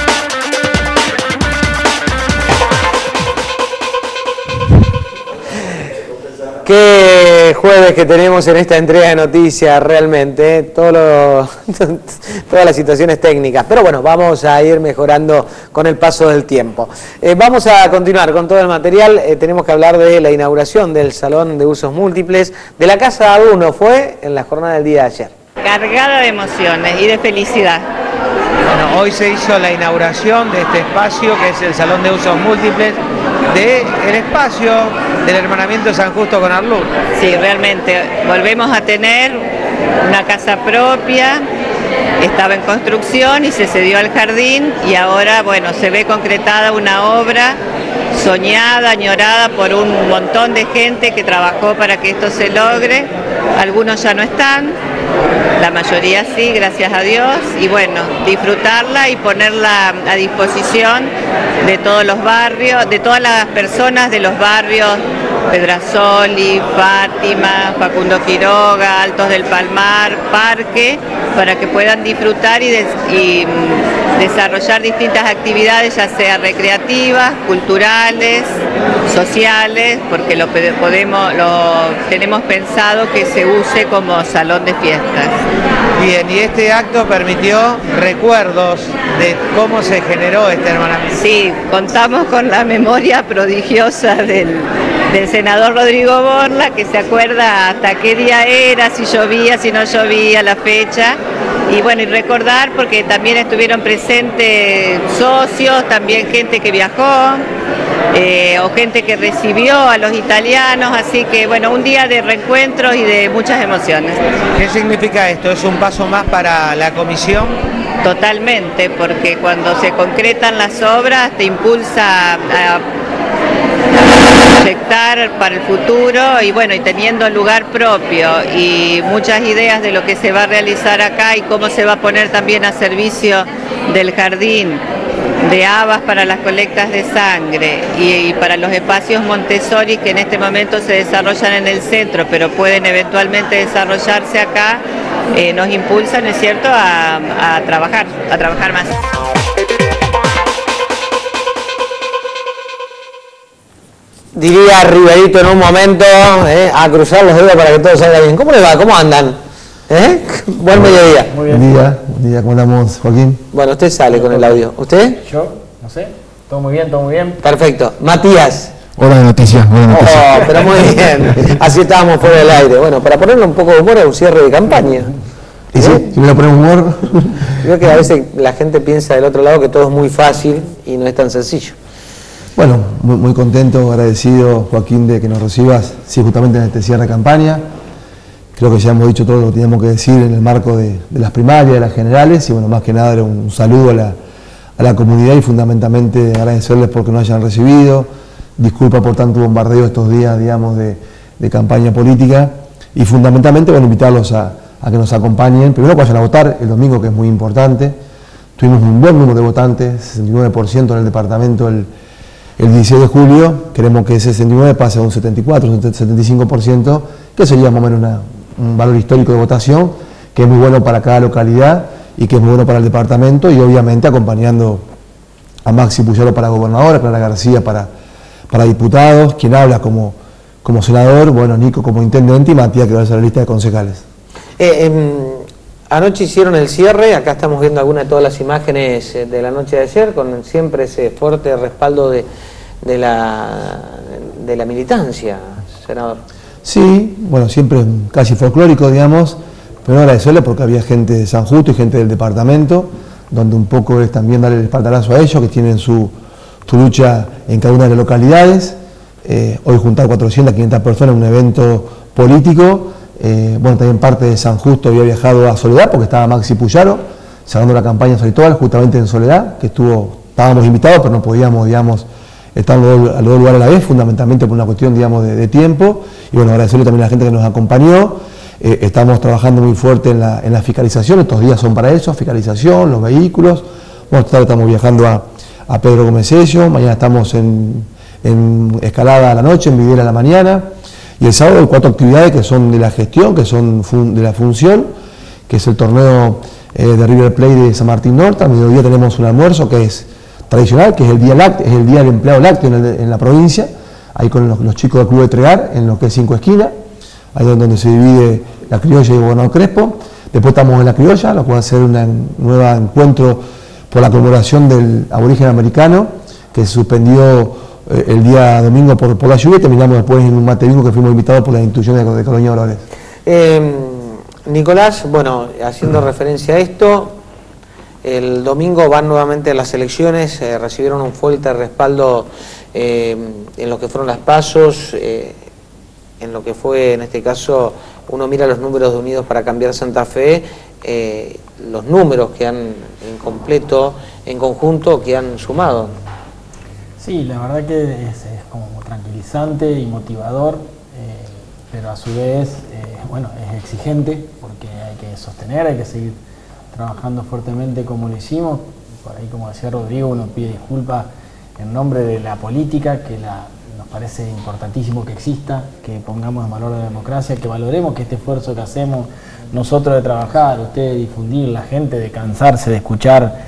qué jueves que tenemos en esta entrega de noticias realmente, todas las situaciones técnicas, pero bueno, vamos a ir mejorando con el paso del tiempo. Vamos a continuar con todo el material, tenemos que hablar de la inauguración del Salón de Usos Múltiples de la Casa Aduno, fue en la jornada del día de ayer. Cargada de emociones y de felicidad. Bueno, hoy se hizo la inauguración de este espacio que es el Salón de Usos Múltiples del espacio del hermanamiento de San Justo con Arlur. Sí, realmente volvemos a tener una casa propia, estaba en construcción y se cedió al jardín y ahora, bueno, se ve concretada una obra soñada, añorada por un montón de gente que trabajó para que esto se logre. Algunos ya no están, la mayoría sí, gracias a Dios, y bueno, disfrutarla y ponerla a disposición de todos los barrios, de todas las personas de los barrios Pedrasoli, Fátima, Facundo Quiroga, Altos del Palmar, Parque, para que puedan disfrutar y desarrollar distintas actividades, ya sea recreativas, culturales, sociales, porque lo tenemos pensado que se use como salón de fiestas. Bien, y este acto permitió recuerdos de cómo se generó este hermanamiento. Sí, contamos con la memoria prodigiosa del senador Rodrigo Borla, que se acuerda hasta qué día era, si llovía, si no llovía, la fecha. Y bueno, y recordar porque también estuvieron presentes socios, también gente que viajó, o gente que recibió a los italianos, así que bueno, un día de reencuentros y de muchas emociones. ¿Qué significa esto? ¿Es un paso más para la comisión? Totalmente, porque cuando se concretan las obras te impulsa a proyectar para el futuro y bueno, y teniendo lugar propio y muchas ideas de lo que se va a realizar acá y cómo se va a poner también a servicio del jardín, de habas para las colectas de sangre y para los espacios Montessori que en este momento se desarrollan en el centro, pero pueden eventualmente desarrollarse acá, nos impulsan, ¿no es cierto?, a trabajar más. Diría Riverito en un momento, a cruzar los dedos para que todo salga bien. ¿Cómo le va? ¿Cómo andan? Buen mediodía. Muy bien. Buen día, ¿cómo andamos, Joaquín? Bueno, usted sale con el audio. ¿Usted? Yo, no sé, todo muy bien, todo muy bien. Perfecto. Matías. Hora de noticias, Oh, pero muy bien. Así estábamos fuera del aire. Bueno, para ponerle un poco de humor a un cierre de campaña. ¿Y sí? Si me lo ponemos humor. Creo que a veces la gente piensa del otro lado que todo es muy fácil y no es tan sencillo. Bueno, muy contento, agradecido, Joaquín, de que nos recibas, sí, justamente en este cierre de campaña. Creo que ya hemos dicho todo lo que teníamos que decir en el marco de las primarias, de las generales, y bueno, más que nada era un saludo a la comunidad y fundamentalmente agradecerles porque nos hayan recibido. Disculpa por tanto bombardeo estos días, digamos, de campaña política, y fundamentalmente, bueno, invitarlos a que nos acompañen, primero que vayan a votar el domingo, que es muy importante. Tuvimos un buen número de votantes, 69% en el departamento el 16 de julio, queremos que ese 69 pase a un 74, un 75%, que sería más o menos un valor histórico de votación, que es muy bueno para cada localidad y que es muy bueno para el departamento, y obviamente acompañando a Maxi Puyaro para gobernador, a Clara García para diputados, quien habla como senador, bueno, Nico como intendente y Matías que va a ser la lista de concejales. Anoche hicieron el cierre, acá estamos viendo algunas de todas las imágenes de la noche de ayer, con siempre ese fuerte respaldo de la militancia, senador. Sí, bueno, siempre casi folclórico, digamos, pero agradecerle porque había gente de San Justo y gente del departamento, donde un poco es también darle el espaldarazo a ellos, que tienen su lucha en cada una de las localidades. Hoy juntar 400, 500 personas en un evento político. Bueno, también parte de San Justo había viajado a Soledad porque estaba Maxi Puyaro cerrando la campaña solitaria justamente en Soledad, que estábamos invitados pero no podíamos, digamos, estar a los dos lugares a la vez, fundamentalmente por una cuestión, digamos, de tiempo. Y bueno, agradecerle también a la gente que nos acompañó. Estamos trabajando muy fuerte en la fiscalización, estos días son para eso, fiscalización, los vehículos. Bueno, estamos viajando a Pedro Gómez Sello, mañana estamos en Escalada a la noche, en Videla a la mañana. Y el sábado hay 4 actividades que son de la gestión, que son de la función, que es el torneo de River Plate de San Martín Norte. Al mediodía tenemos un almuerzo que es tradicional, que es el día del empleado lácteo en la provincia. ahí con los chicos del Club de Tregar, en lo que es 5 esquinas, ahí donde se divide la criolla y Gobernador Crespo. Después estamos en la criolla, lo que va a ser un nuevo encuentro por la conmemoración del aborigen americano, que se suspendió el día domingo por la lluvia, y terminamos después en un mate bingo que fuimos invitados por las instituciones de Colonia Dolores. Nicolás, bueno, haciendo referencia a esto, el domingo van nuevamente a las elecciones, recibieron un fuerte respaldo en lo que fueron las pasos, en lo que fue, en este caso, uno mira los números de Unidos para Cambiar Santa Fe, los números que han en completo, en conjunto, que han sumado. Sí, la verdad que es como tranquilizante y motivador, pero a su vez, bueno, es exigente porque hay que sostener, hay que seguir trabajando fuertemente como lo hicimos. Por ahí, como decía Rodrigo, uno pide disculpas en nombre de la política, que nos parece importantísimo que exista, que pongamos en valor la democracia, que valoremos que este esfuerzo que hacemos nosotros de trabajar, ustedes de difundir, la gente de cansarse de escuchar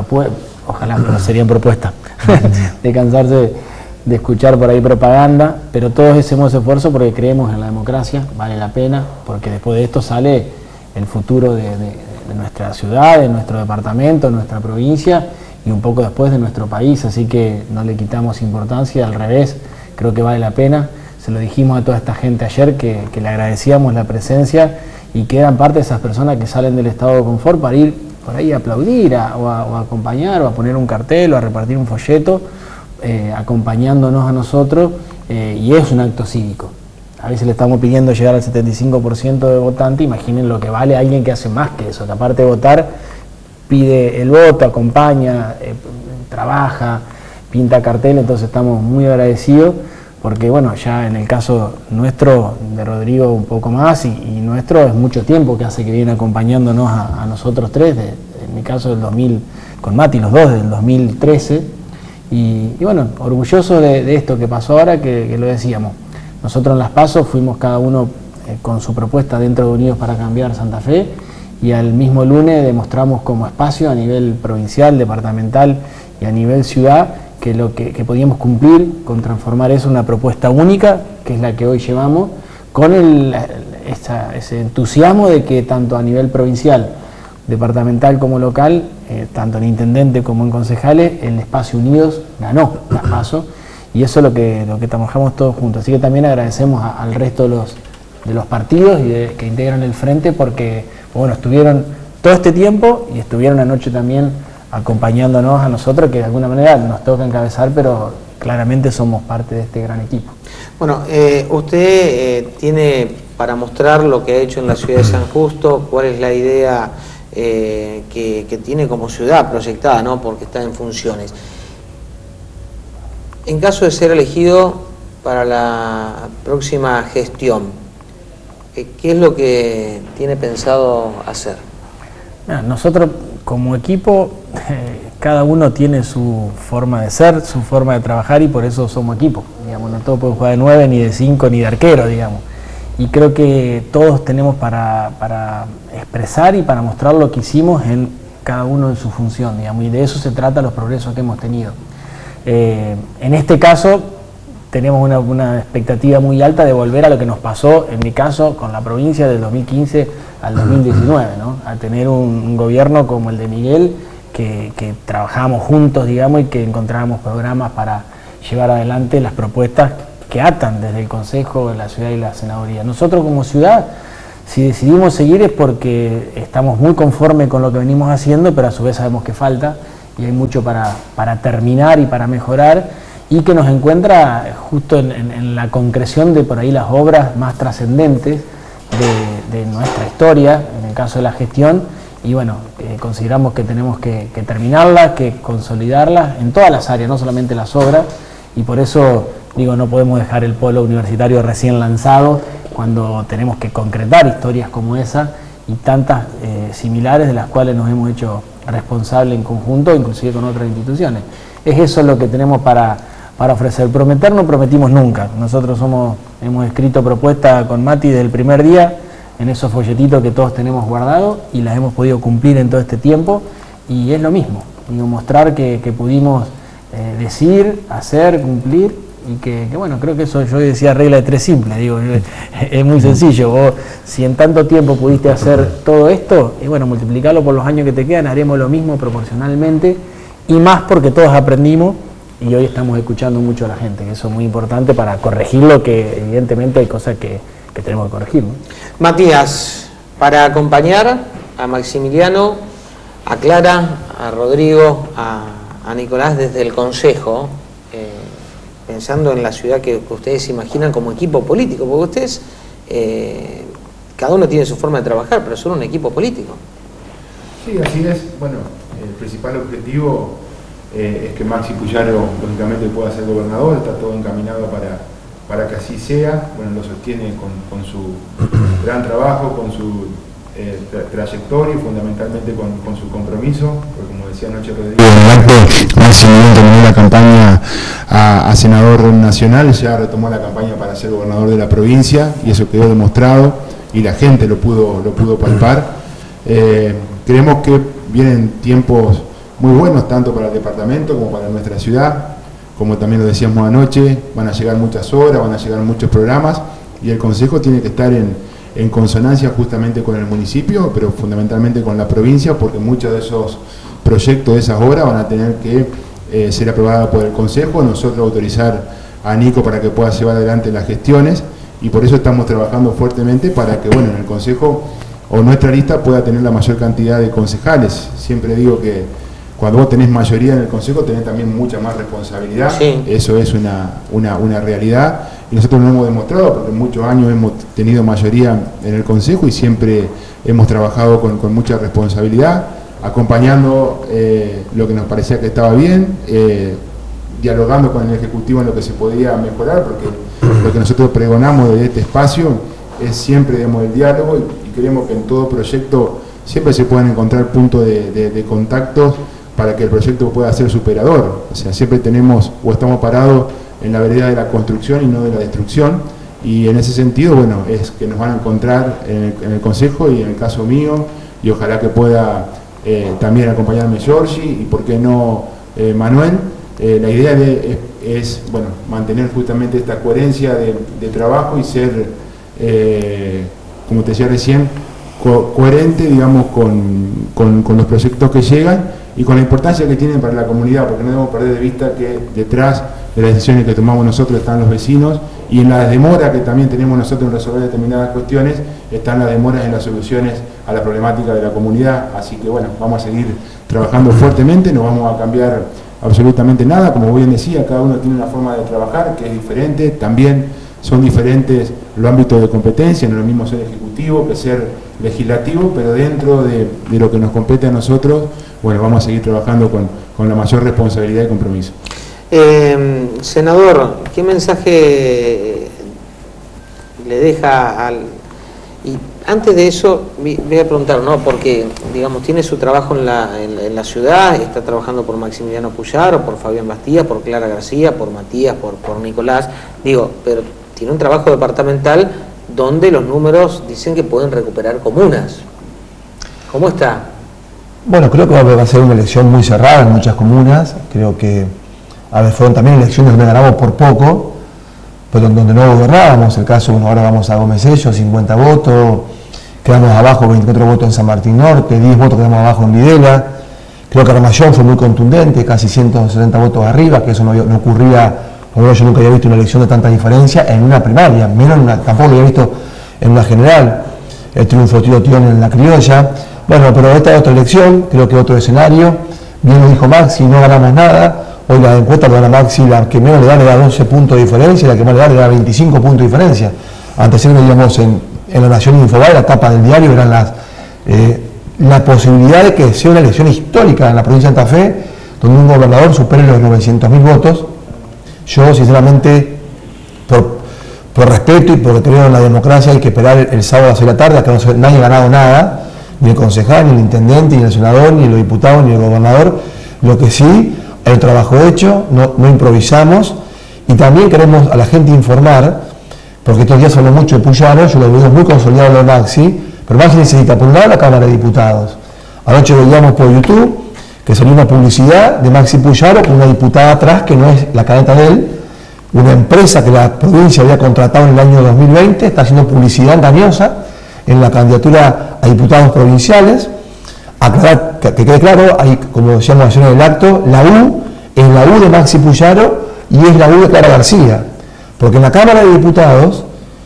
ojalá no serían propuestas, de cansarse de escuchar por ahí propaganda, pero todos hacemos esfuerzo porque creemos en la democracia, vale la pena, porque después de esto sale el futuro de nuestra ciudad, de nuestro departamento, de nuestra provincia y un poco después de nuestro país, así que no le quitamos importancia, al revés, creo que vale la pena. Se lo dijimos a toda esta gente ayer que le agradecíamos la presencia y que eran parte de esas personas que salen del estado de confort para ir por ahí a aplaudir o a acompañar o a poner un cartel o a repartir un folleto acompañándonos a nosotros, y es un acto cívico. A veces le estamos pidiendo llegar al 75% de votantes, imaginen lo que vale alguien que hace más que eso, que aparte de votar pide el voto, acompaña, trabaja, pinta cartel, entonces estamos muy agradecidos porque bueno, ya en el caso nuestro, de Rodrigo un poco más y nuestro es mucho tiempo que hace que viene acompañándonos a nosotros tres, en mi caso del 2000, con Mati los dos del 2013, y bueno, orgulloso de esto que pasó ahora, que lo decíamos, nosotros en las PASO fuimos cada uno con su propuesta dentro de Unidos para Cambiar Santa Fe, y al mismo lunes demostramos como espacio a nivel provincial, departamental y a nivel ciudad que lo que podíamos cumplir con transformar eso en una propuesta única, que es la que hoy llevamos, con ese entusiasmo de que tanto a nivel provincial, departamental como local, tanto en intendente como en concejales, el espacio Unidos ganó las PASO, y eso es lo que trabajamos todos juntos. Así que también agradecemos al resto de los partidos que integran el frente, porque bueno, estuvieron todo este tiempo y estuvieron anoche también acompañándonos a nosotros, que de alguna manera nos toca encabezar, pero claramente somos parte de este gran equipo. Bueno, usted tiene para mostrar lo que ha hecho en la ciudad de San Justo, cuál es la idea que tiene como ciudad proyectada, ¿no? Porque está en funciones. En caso de ser elegido para la próxima gestión, ¿qué es lo que tiene pensado hacer? Nosotros como equipo, cada uno tiene su forma de ser, su forma de trabajar, y por eso somos equipo. Digamos, no todos pueden jugar de 9, ni de 5, ni de arquero, digamos. Y creo que todos tenemos para expresar y para mostrar lo que hicimos en cada uno en su función, digamos, y de eso se trata los progresos que hemos tenido. En este caso tenemos una expectativa muy alta de volver a lo que nos pasó, en mi caso, con la provincia del 2015 al 2019, ¿no? A tener un gobierno como el de Miguel, que trabajamos juntos, digamos, y que encontrábamos programas para llevar adelante las propuestas que atan desde el Consejo, la ciudad y la senaduría. Nosotros como ciudad, si decidimos seguir es porque estamos muy conformes con lo que venimos haciendo, pero a su vez sabemos que falta y hay mucho para terminar y para mejorar, y que nos encuentra justo en la concreción de por ahí las obras más trascendentes de nuestra historia, en el caso de la gestión, y bueno, consideramos que tenemos que terminarlas, que consolidarlas en todas las áreas, no solamente las obras, y por eso digo, no podemos dejar el polo universitario recién lanzado cuando tenemos que concretar historias como esa y tantas similares, de las cuales nos hemos hecho responsables en conjunto, inclusive con otras instituciones. Es eso lo que tenemos para ofrecer. Prometer no prometimos nunca. Nosotros hemos escrito propuestas con Mati desde el primer día, en esos folletitos que todos tenemos guardados, y las hemos podido cumplir en todo este tiempo, y es lo mismo, digo, mostrar que pudimos decir, hacer, cumplir, y que bueno, creo que eso yo decía regla de 3 simple, digo, es muy sencillo. Vos, si en tanto tiempo pudiste hacer todo esto, y bueno, multiplicarlo por los años que te quedan, haremos lo mismo proporcionalmente, y más porque todos aprendimos y hoy estamos escuchando mucho a la gente, que eso es muy importante para corregir lo que evidentemente hay cosas que tenemos que corregir, ¿no? Matías, para acompañar a Maximiliano, a Clara, a Rodrigo, a Nicolás desde el Consejo, pensando en la ciudad que ustedes imaginan como equipo político, porque ustedes, cada uno tiene su forma de trabajar, pero son un equipo político. Sí, así es. Bueno, el principal objetivo es que Maxi Puyaro, lógicamente, pueda ser gobernador, está todo encaminado para que así sea. Bueno, lo sostiene con su gran trabajo, con su trayectoria y fundamentalmente con su compromiso, porque como decía anoche Rodrigo, en el acto Maximiliano terminó la campaña a senador nacional, ya retomó la campaña para ser gobernador de la provincia y eso quedó demostrado y la gente lo pudo palpar. Creemos que vienen tiempos muy buenos tanto para el departamento como para nuestra ciudad, como también lo decíamos anoche, van a llegar muchas obras, van a llegar muchos programas y el Consejo tiene que estar en consonancia justamente con el municipio, pero fundamentalmente con la provincia, porque muchos de esos proyectos, de esas obras, van a tener que ser aprobadas por el Consejo, nosotros autorizar a Nico para que pueda llevar adelante las gestiones, y por eso estamos trabajando fuertemente para que, bueno, en el Consejo o nuestra lista pueda tener la mayor cantidad de concejales. Siempre digo que cuando vos tenés mayoría en el Consejo tenés también mucha más responsabilidad, sí. Eso es una realidad. Y nosotros lo hemos demostrado porque en muchos años hemos tenido mayoría en el Consejo y siempre hemos trabajado con mucha responsabilidad, acompañando lo que nos parecía que estaba bien, dialogando con el Ejecutivo en lo que se podía mejorar, porque lo que nosotros pregonamos desde este espacio es siempre, digamos, el diálogo y creemos que en todo proyecto siempre se pueden encontrar puntos de contacto para que el proyecto pueda ser superador. O sea, siempre tenemos o estamos parados en la vereda de la construcción y no de la destrucción, y en ese sentido, bueno, es que nos van a encontrar en el Consejo y en el caso mío, y ojalá que pueda también acompañarme Giorgi y por qué no Manuel. La idea es bueno, mantener justamente esta coherencia de trabajo y ser, como te decía recién, coherente, digamos, con los proyectos que llegan y con la importancia que tienen para la comunidad, porque no debemos perder de vista que detrás de las decisiones que tomamos nosotros están los vecinos, y en la demora que también tenemos nosotros en resolver determinadas cuestiones están las demoras en las soluciones a la problemática de la comunidad. Así que bueno, vamos a seguir trabajando fuertemente, no vamos a cambiar absolutamente nada, como bien decía, cada uno tiene una forma de trabajar que es diferente, también son diferentes los ámbitos de competencia, no es lo mismo ser ejecutivo que ser legislativo, pero dentro de lo que nos compete a nosotros, bueno, vamos a seguir trabajando con la mayor responsabilidad y compromiso. Senador, ¿qué mensaje le deja al... Y antes de eso, voy a preguntar, ¿no? Porque, digamos, tiene su trabajo en la ciudad, está trabajando por Maximiliano Puyaro, por Fabián Bastía, por Clara García, por Matías, por Nicolás, digo, pero tiene un trabajo departamental donde los números dicen que pueden recuperar comunas. ¿Cómo está? Bueno, creo que va a ser una elección muy cerrada en muchas comunas. Creo que, a ver, fueron también elecciones donde ganamos por poco, pero donde no gobernábamos. El caso, bueno, ahora vamos a Gómez Ello, 50 votos, quedamos abajo 24 votos en San Martín Norte, 10 votos quedamos abajo en Videla. Creo que Armallón fue muy contundente, casi 170 votos arriba, que eso no ocurría, bueno, yo nunca había visto una elección de tanta diferencia en una primaria, menos tampoco lo había visto en una general. El triunfo de Tiro Tión en la criolla. Bueno, pero esta es otra elección, creo que otro escenario. Bien lo dijo Maxi, no ganamos nada. Hoy la encuesta lo gana Maxi, la que menos le da 11 puntos de diferencia, y la que más le da 25 puntos de diferencia. Antes veíamos en La Nación y Infobae, la tapa del diario, eran la posibilidad de que sea una elección histórica en la provincia de Santa Fe, donde un gobernador supere los 900.000 votos. Yo, sinceramente, por respeto y porque creo en la democracia, hay que esperar el sábado a 6 de la tarde, que nadie ha ganado nada, ni el concejal, ni el intendente, ni el senador, ni los diputados, ni el gobernador. Lo que sí, hay un trabajo hecho, no improvisamos, y también queremos a la gente informar, porque estos días habló mucho de Puyaro, yo lo veo muy consolidado lo de Maxi, pero Maxi necesita, por un lado, la Cámara de Diputados. Anoche veíamos por YouTube que salió una publicidad de Maxi Puyaro con una diputada atrás que no es la caneta de él, una empresa que la provincia había contratado en el año 2020, está haciendo publicidad engañosa en la candidatura a diputados provinciales. Aclarar, que quede claro, hay, como decíamos ayer en el acto, la U es la U de Maxi Puyaro y es la U de Clara García, porque en la Cámara de Diputados,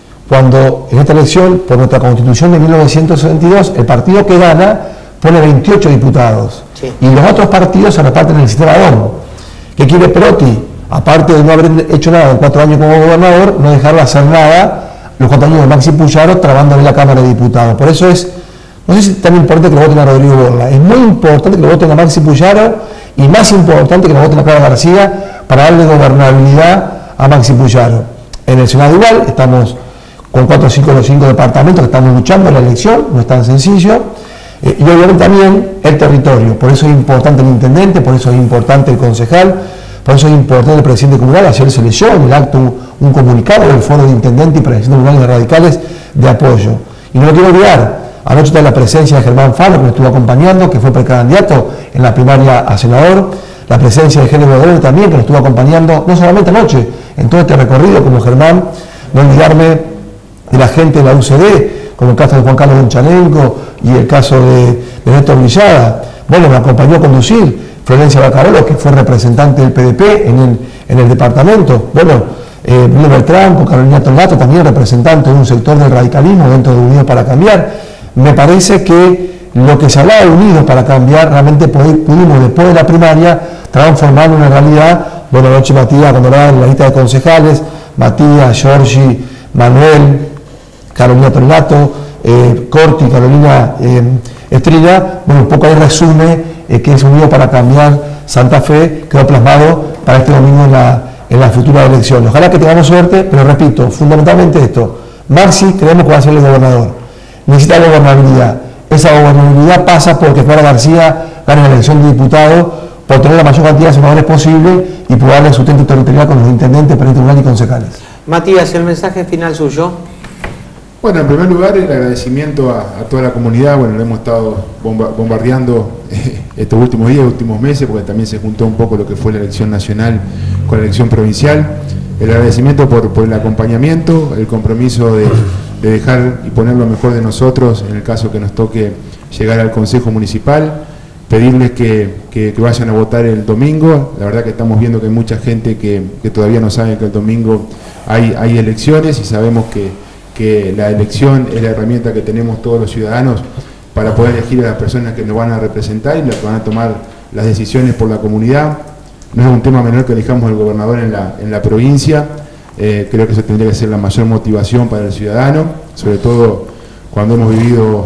cuando en esta elección, por nuestra Constitución de 1972, el partido que gana pone 28 diputados, sí, y los otros partidos se reparten en el sistema DOM. ¿Qué quiere Perotti? Aparte de no haber hecho nada en 4 años como gobernador, no dejarle hacer nada los 4 años de Maxi Puyaro trabándole la Cámara de Diputados. Por eso es, no sé si es tan importante que lo voten a Rodrigo Borla, es muy importante que lo voten a Maxi Puyaro y más importante que lo voten a Clara García para darle gobernabilidad a Maxi Puyaro. En el Senado igual, estamos con 4 o 5 de los 5 departamentos que estamos luchando en la elección, no es tan sencillo, y obviamente también el territorio, por eso es importante el intendente, por eso es importante el concejal, por eso es importante el presidente comunal. Ayer se leyó en el acto un comunicado del Foro de Intendente y Presidente Comunal de Radicales de apoyo. Y no lo quiero olvidar, anoche está la presencia de Germán Falo, que me estuvo acompañando, que fue precandidato en la primaria a senador, la presencia de Género Godel también, que nos estuvo acompañando, no solamente anoche, en todo este recorrido como Germán, no olvidarme de la gente de la UCD, como el caso de Juan Carlos Bonchalenco y el caso de Néstor Villada. Bueno, me acompañó a conducir Florencia Bacarolo, que fue representante del PDP en el departamento. Bueno, Bruno Beltrán, con Carolina Tolgato, también representante de un sector del radicalismo dentro de Unidos para Cambiar. Me parece que lo que se hablaba de Unidos para Cambiar, realmente pudimos, después de la primaria, transformar en una realidad. Buenas noches, Matías, cuando hablaba en la lista de concejales, Matías, Giorgi, Manuel, Carolina Tolgato, Corti, Carolina Estrella. Bueno, un poco ahí resume que es Unidos para Cambiar Santa Fe, quedó plasmado para este domingo en la futura elección. Ojalá que tengamos suerte, pero repito, fundamentalmente esto, Maxi creemos que va a ser el gobernador, necesita gobernabilidad. Esa gobernabilidad pasa porque Clara García gane la elección de diputado por tener la mayor cantidad de senadores posible y poder darle sustento territorial con los intendentes, presidente comunal y concejales. Matías, el mensaje final suyo. Bueno, en primer lugar, el agradecimiento a toda la comunidad. Bueno, lo hemos estado bombardeando estos últimos días, últimos meses, porque también se juntó un poco lo que fue la elección nacional con la elección provincial. El agradecimiento por el acompañamiento, el compromiso de dejar y poner lo mejor de nosotros en el caso que nos toque llegar al Consejo Municipal. Pedirles que vayan a votar el domingo. La verdad que estamos viendo que hay mucha gente que todavía no sabe que el domingo hay elecciones, y sabemos que la elección es la herramienta que tenemos todos los ciudadanos para poder elegir a las personas que nos van a representar y las que van a tomar las decisiones por la comunidad. No es un tema menor que elijamos al gobernador en la provincia. Creo que eso tendría que ser la mayor motivación para el ciudadano, sobre todo cuando hemos vivido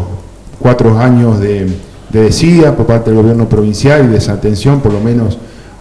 4 años de desidia por parte del gobierno provincial y desatención, por lo menos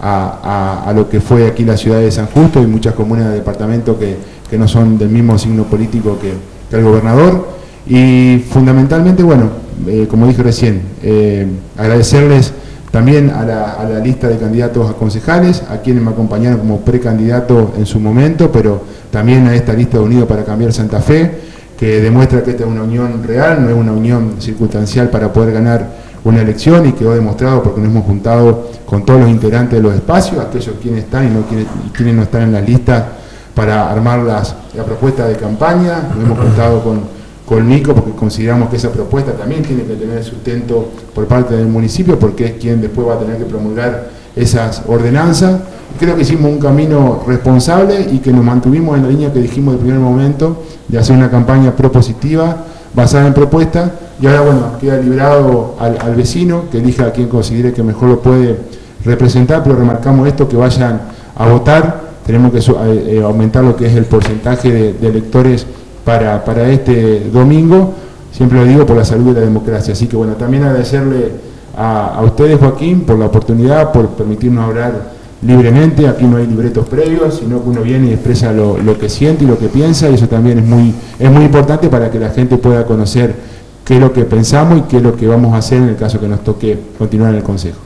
a lo que fue aquí la ciudad de San Justo y muchas comunas del departamento que no son del mismo signo político que el gobernador. Y fundamentalmente, bueno, como dije recién, agradecerles también a la lista de candidatos a concejales, a quienes me acompañaron como precandidato en su momento, pero también a esta lista de Unidos para Cambiar Santa Fe, que demuestra que esta es una unión real, no es una unión circunstancial para poder ganar una elección, y quedó demostrado porque nos hemos juntado con todos los integrantes de los espacios, aquellos quienes están y quienes no están en las listas, para armar la propuesta de campaña. Nos hemos juntado con Nico porque consideramos que esa propuesta también tiene que tener sustento por parte del municipio, porque es quien después va a tener que promulgar esas ordenanzas. Creo que hicimos un camino responsable y que nos mantuvimos en la línea que dijimos del primer momento, de hacer una campaña propositiva basada en propuestas, y ahora, bueno, queda librado al vecino que elija a quien considere que mejor lo puede representar, pero remarcamos esto, que vayan a votar. Tenemos que aumentar lo que es el porcentaje de electores para este domingo, siempre lo digo, por la salud de la democracia. Así que, bueno, también agradecerle a ustedes, Joaquín, por la oportunidad, por permitirnos hablar libremente. Aquí no hay libretos previos, sino que uno viene y expresa lo que siente y lo que piensa, y eso también es muy importante para que la gente pueda conocer qué es lo que pensamos y qué es lo que vamos a hacer en el caso que nos toque continuar en el Consejo.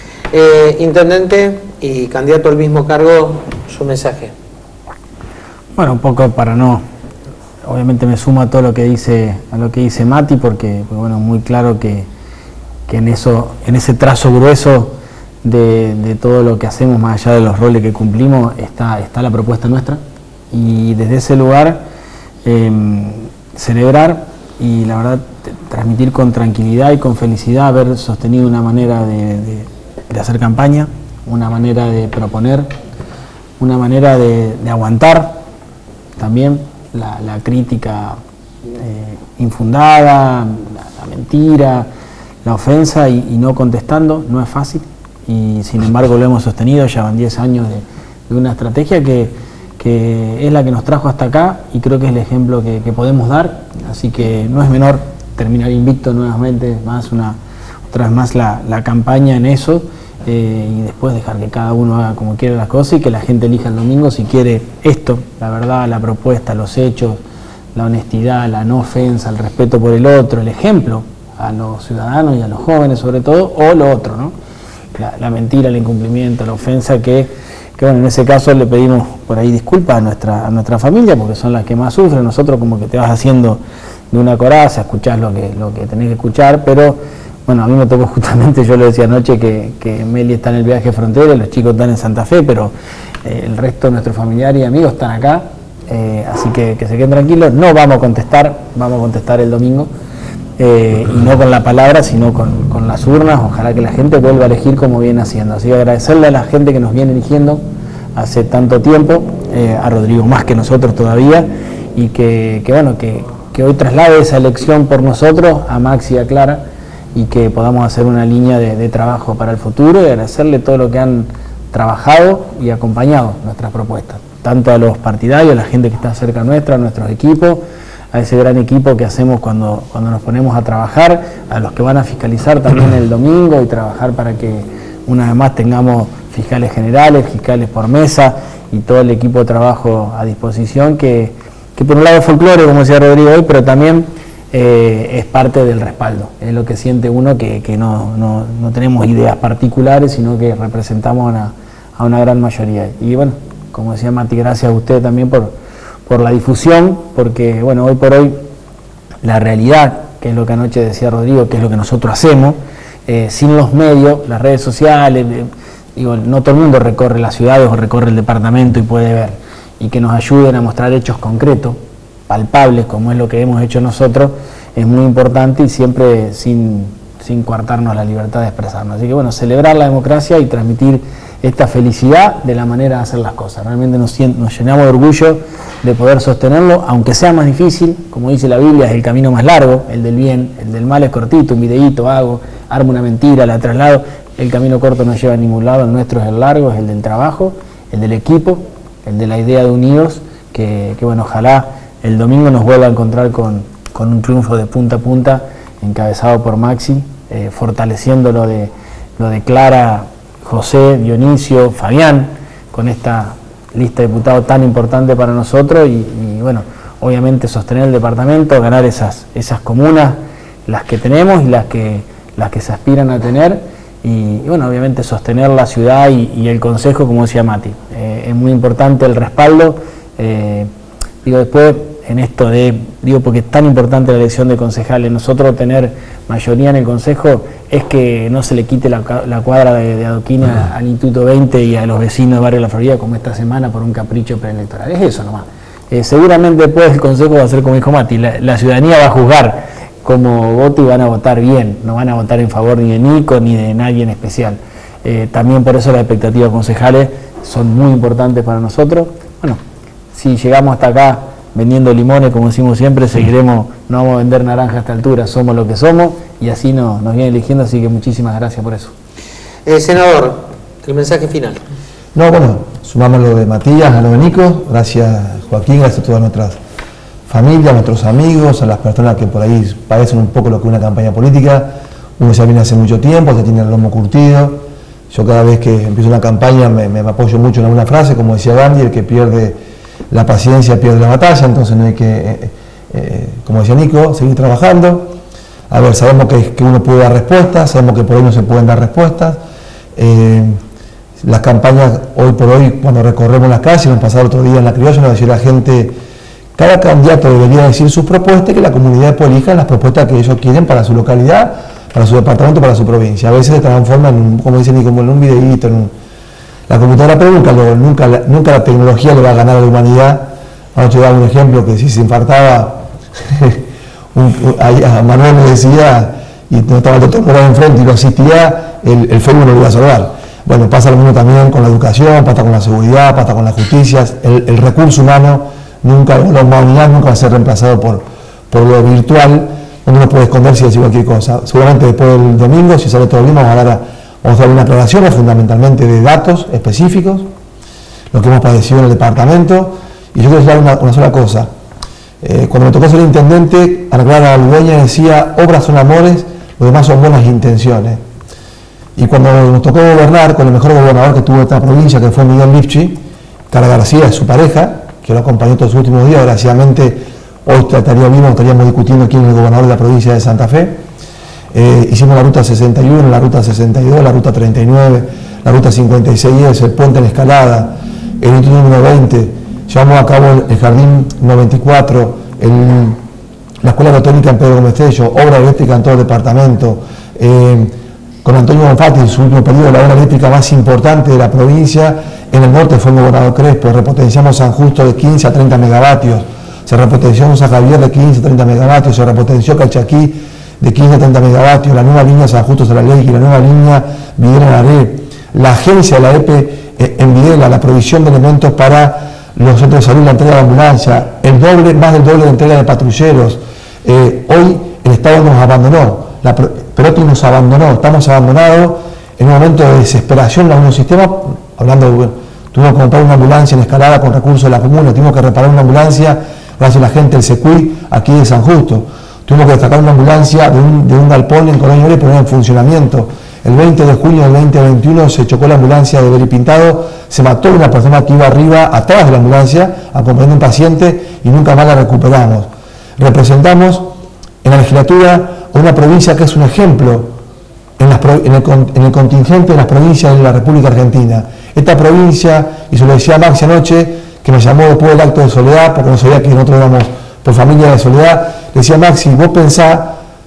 Intendente y candidato al mismo cargo, su mensaje. Bueno, un poco para no, obviamente me sumo a todo lo que dice Mati, porque bueno, muy claro que en ese trazo grueso de todo lo que hacemos, más allá de los roles que cumplimos, está la propuesta nuestra, y desde ese lugar celebrar y la verdad transmitir con tranquilidad y con felicidad haber sostenido una manera de hacer campaña, una manera de proponer, una manera de aguantar también la crítica infundada, la mentira, la ofensa y no contestando. No es fácil, y sin embargo lo hemos sostenido. Ya van 10 años de una estrategia que es la que nos trajo hasta acá, y creo que es el ejemplo que podemos dar, así que no es menor terminar invicto nuevamente, otra vez más la campaña en eso, y después dejar que cada uno haga como quiere las cosas y que la gente elija el domingo si quiere esto, la verdad, la propuesta, los hechos, la honestidad, la no ofensa, el respeto por el otro, el ejemplo a los ciudadanos y a los jóvenes sobre todo, o lo otro, ¿no? La mentira, el incumplimiento, la ofensa, que bueno, en ese caso le pedimos por ahí disculpas a nuestra familia, porque son las que más sufren. Nosotros como que te vas haciendo de una coraza, escuchás lo que tenés que escuchar, pero bueno, a mí me tocó justamente, yo le decía anoche que Meli está en el viaje frontera, los chicos están en Santa Fe, pero el resto de nuestros familiares y amigos están acá, así que se queden tranquilos. No vamos a contestar el domingo, y no con la palabra, sino con las urnas. Ojalá que la gente vuelva a elegir como viene haciendo. Así que agradecerle a la gente que nos viene eligiendo hace tanto tiempo, a Rodrigo más que nosotros todavía, y que hoy traslade esa elección por nosotros a Maxi y a Clara, y que podamos hacer una línea de trabajo para el futuro, y agradecerle todo lo que han trabajado y acompañado nuestras propuestas, tanto a los partidarios, a la gente que está cerca nuestra, a nuestros equipos, a ese gran equipo que hacemos cuando nos ponemos a trabajar, a los que van a fiscalizar también el domingo y trabajar para que una vez más tengamos fiscales generales, fiscales por mesa y todo el equipo de trabajo a disposición, que por un lado es folclore, como decía Rodrigo hoy, pero también es parte del respaldo. Es lo que siente uno, que no tenemos ideas particulares, sino que representamos a una gran mayoría. Y bueno, como decía Mati, gracias a usted también por la difusión, porque bueno, hoy por hoy la realidad, que es lo que anoche decía Rodrigo, que es lo que nosotros hacemos, sin los medios, las redes sociales, no todo el mundo recorre las ciudades o recorre el departamento y puede ver, y que nos ayuden a mostrar hechos concretos, palpables, como es lo que hemos hecho nosotros, es muy importante, y siempre sin coartarnos la libertad de expresarnos. Así que bueno, celebrar la democracia y transmitir esta felicidad de la manera de hacer las cosas. Realmente nos llenamos de orgullo de poder sostenerlo, aunque sea más difícil. Como dice la Biblia, es el camino más largo, el del bien. El del mal es cortito, un videíto armo una mentira, la traslado. El camino corto no lleva a ningún lado, el nuestro es el largo, es el del trabajo, el del equipo, el de la idea de unidos, que bueno, ojalá el domingo nos vuelva a encontrar con un triunfo de punta a punta, encabezado por Maxi, fortaleciendo lo de Clara, José, Dionisio, Fabián, con esta lista de diputados tan importante para nosotros, y bueno, obviamente sostener el departamento, ganar esas comunas, las que tenemos y las que se aspiran a tener, y bueno, obviamente sostener la ciudad y el consejo, como decía Mati. Es muy importante el respaldo, después en esto porque es tan importante la elección de concejales. Nosotros tener mayoría en el consejo es que no se le quite la cuadra de adoquina al Instituto 20 y a los vecinos de Barrio La Florida como esta semana por un capricho preelectoral. Es eso nomás. Seguramente después el consejo va a ser como dijo Mati, la ciudadanía va a juzgar como voto y van a votar bien, no van a votar en favor ni de Nico ni de nadie en especial. También por eso las expectativas concejales son muy importantes para nosotros. Bueno, si llegamos hasta acá vendiendo limones, como decimos siempre, seguiremos, no vamos a vender naranja a esta altura, somos lo que somos, y así nos viene eligiendo, así que muchísimas gracias por eso. Senador, el mensaje final. No, bueno, sumamos lo de Matías, a lo de Nico, gracias Joaquín, gracias a todas nuestras familias, a nuestros amigos, a las personas que por ahí padecen un poco lo que es una campaña política. Uno ya viene hace mucho tiempo, ya tiene el lomo curtido. Yo cada vez que empiezo una campaña me apoyo mucho en alguna frase, como decía Gandhi, el que pierde la paciencia pierde la batalla, entonces no hay que, como decía Nico, seguir trabajando. A ver, sabemos que uno puede dar respuestas, sabemos que por hoy no se pueden dar respuestas. Las campañas, hoy por hoy, cuando recorremos las calles, nos pasaba el otro día en La Criolla, nos decía la gente, cada candidato debería decir sus propuestas, que la comunidad después elija las propuestas que ellos quieren para su localidad, para su departamento, para su provincia. A veces se transforma en, como dicen, como en un videíto, la computadora, pero nunca la tecnología le va a ganar a la humanidad. Anoche daba un ejemplo que si se infartaba, a Manuel le decía, y no estaba el doctor Morán enfrente y lo asistía, el Facebook no lo iba a salvar. Bueno, pasa lo mismo también con la educación, pasa con la seguridad, pasa con la justicia. El recurso humano nunca, la humanidad nunca va a ser reemplazado por lo virtual, donde uno puede esconderse y decir cualquier cosa. Seguramente después del domingo, si sale todo bien, vamos a dar una aclaración fundamentalmente de datos específicos, lo que hemos padecido en el departamento. Y yo quiero decir una sola cosa. Cuando me tocó ser intendente, Ana Clara Ludueña decía, obras son amores, lo demás son buenas intenciones. Y cuando nos tocó gobernar con el mejor gobernador que tuvo esta provincia, que fue Miguel Lipchi, Cara García es su pareja, que lo acompañó todos los últimos días, desgraciadamente hoy estaríamos discutiendo quién es el gobernador de la provincia de Santa Fe. Hicimos la ruta 61, la ruta 62, la ruta 39, la ruta 56, el puente en Escalada, el instituto número 20, llevamos a cabo el jardín 94, la escuela botánica en Pedro Gómez Tello, obra eléctrica en todo el departamento, con Antonio Bonfatti, en su último periodo, la obra eléctrica más importante de la provincia. En el norte fue el gobernador Crespo, repotenciamos San Justo de 15 a 30 megavatios, se repotenció San Javier de 15 a 30 megavatios, se repotenció Calchaquí de 15 a 30 megavatios, la nueva línea San Justo Saralegui, la nueva línea Videla-Laré, la agencia de la EPE en Videla, la provisión de elementos para los centros de salud, la entrega de ambulancia, más del doble de entrega de patrulleros. Hoy el Estado nos abandonó, Perotti nos abandonó, estamos abandonados en un momento de desesperación en algunos sistemas, tuvimos que comprar una ambulancia en Escalada con recursos de la comuna, tuvimos que reparar una ambulancia gracias a la gente del SECUI aquí de San Justo, tuvimos que destacar una ambulancia de un galpón en Colonia y poner en funcionamiento. El 20 de junio del 2021 se chocó la ambulancia de Beli Pintado, se mató una persona que iba arriba, atrás de la ambulancia, acompañando a un paciente y nunca más la recuperamos. Representamos en la legislatura a una provincia que es un ejemplo en el contingente de las provincias de la República Argentina. Esta provincia, y se lo decía Maxi anoche, que me llamó después del acto de Soledad, porque no sabía que nosotros éramos por familia de Soledad, le decía Maxi, vos pensás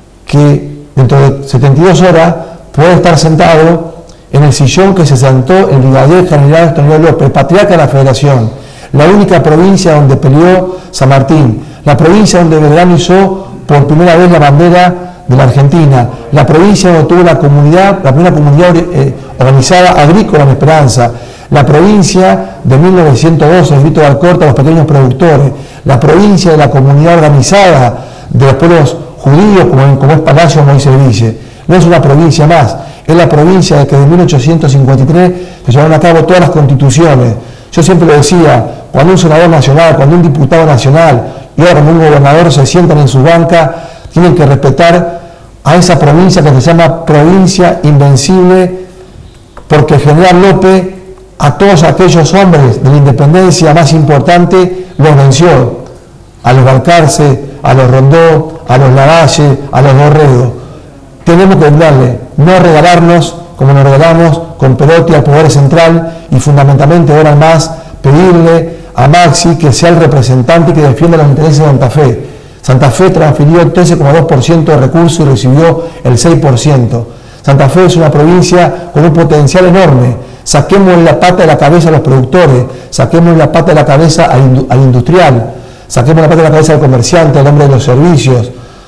que dentro de 72 horas podés estar sentado en el sillón que se sentó el brigadier general Antonio López, patriarca de la Federación, la única provincia donde peleó San Martín, la provincia donde Belgrano hizo por primera vez la bandera de la Argentina, la provincia donde tuvo la primera comunidad organizada agrícola en Esperanza, la provincia de 1912, el grito de Alcorta, los pequeños productores, la provincia de la comunidad organizada de los pueblos judíos, como es Palacio Moisés Ville. No es una provincia más, es la provincia de que de 1853 se llevaron a cabo todas las constituciones. Yo siempre lo decía, cuando un senador nacional, cuando un diputado nacional y ahora como un gobernador se sientan en su banca, tienen que respetar a esa provincia que se llama Provincia Invencible, porque el general López a todos aquellos hombres de la independencia más importante los venció, a los Balcarce, a los Rondó, a los Lavalle, a los Dorrego. Tenemos que darle, no regalarnos como nos regalamos con Perotti al Poder Central y fundamentalmente ahora más pedirle a Maxi que sea el representante que defienda los intereses de Santa Fe. Santa Fe transfirió el 13,2% de recursos y recibió el 6%. Santa Fe es una provincia con un potencial enorme. Saquemos la pata de la cabeza a los productores, saquemos la pata de la cabeza al industrial, saquemos la pata de la cabeza al comerciante, al hombre de los servicios.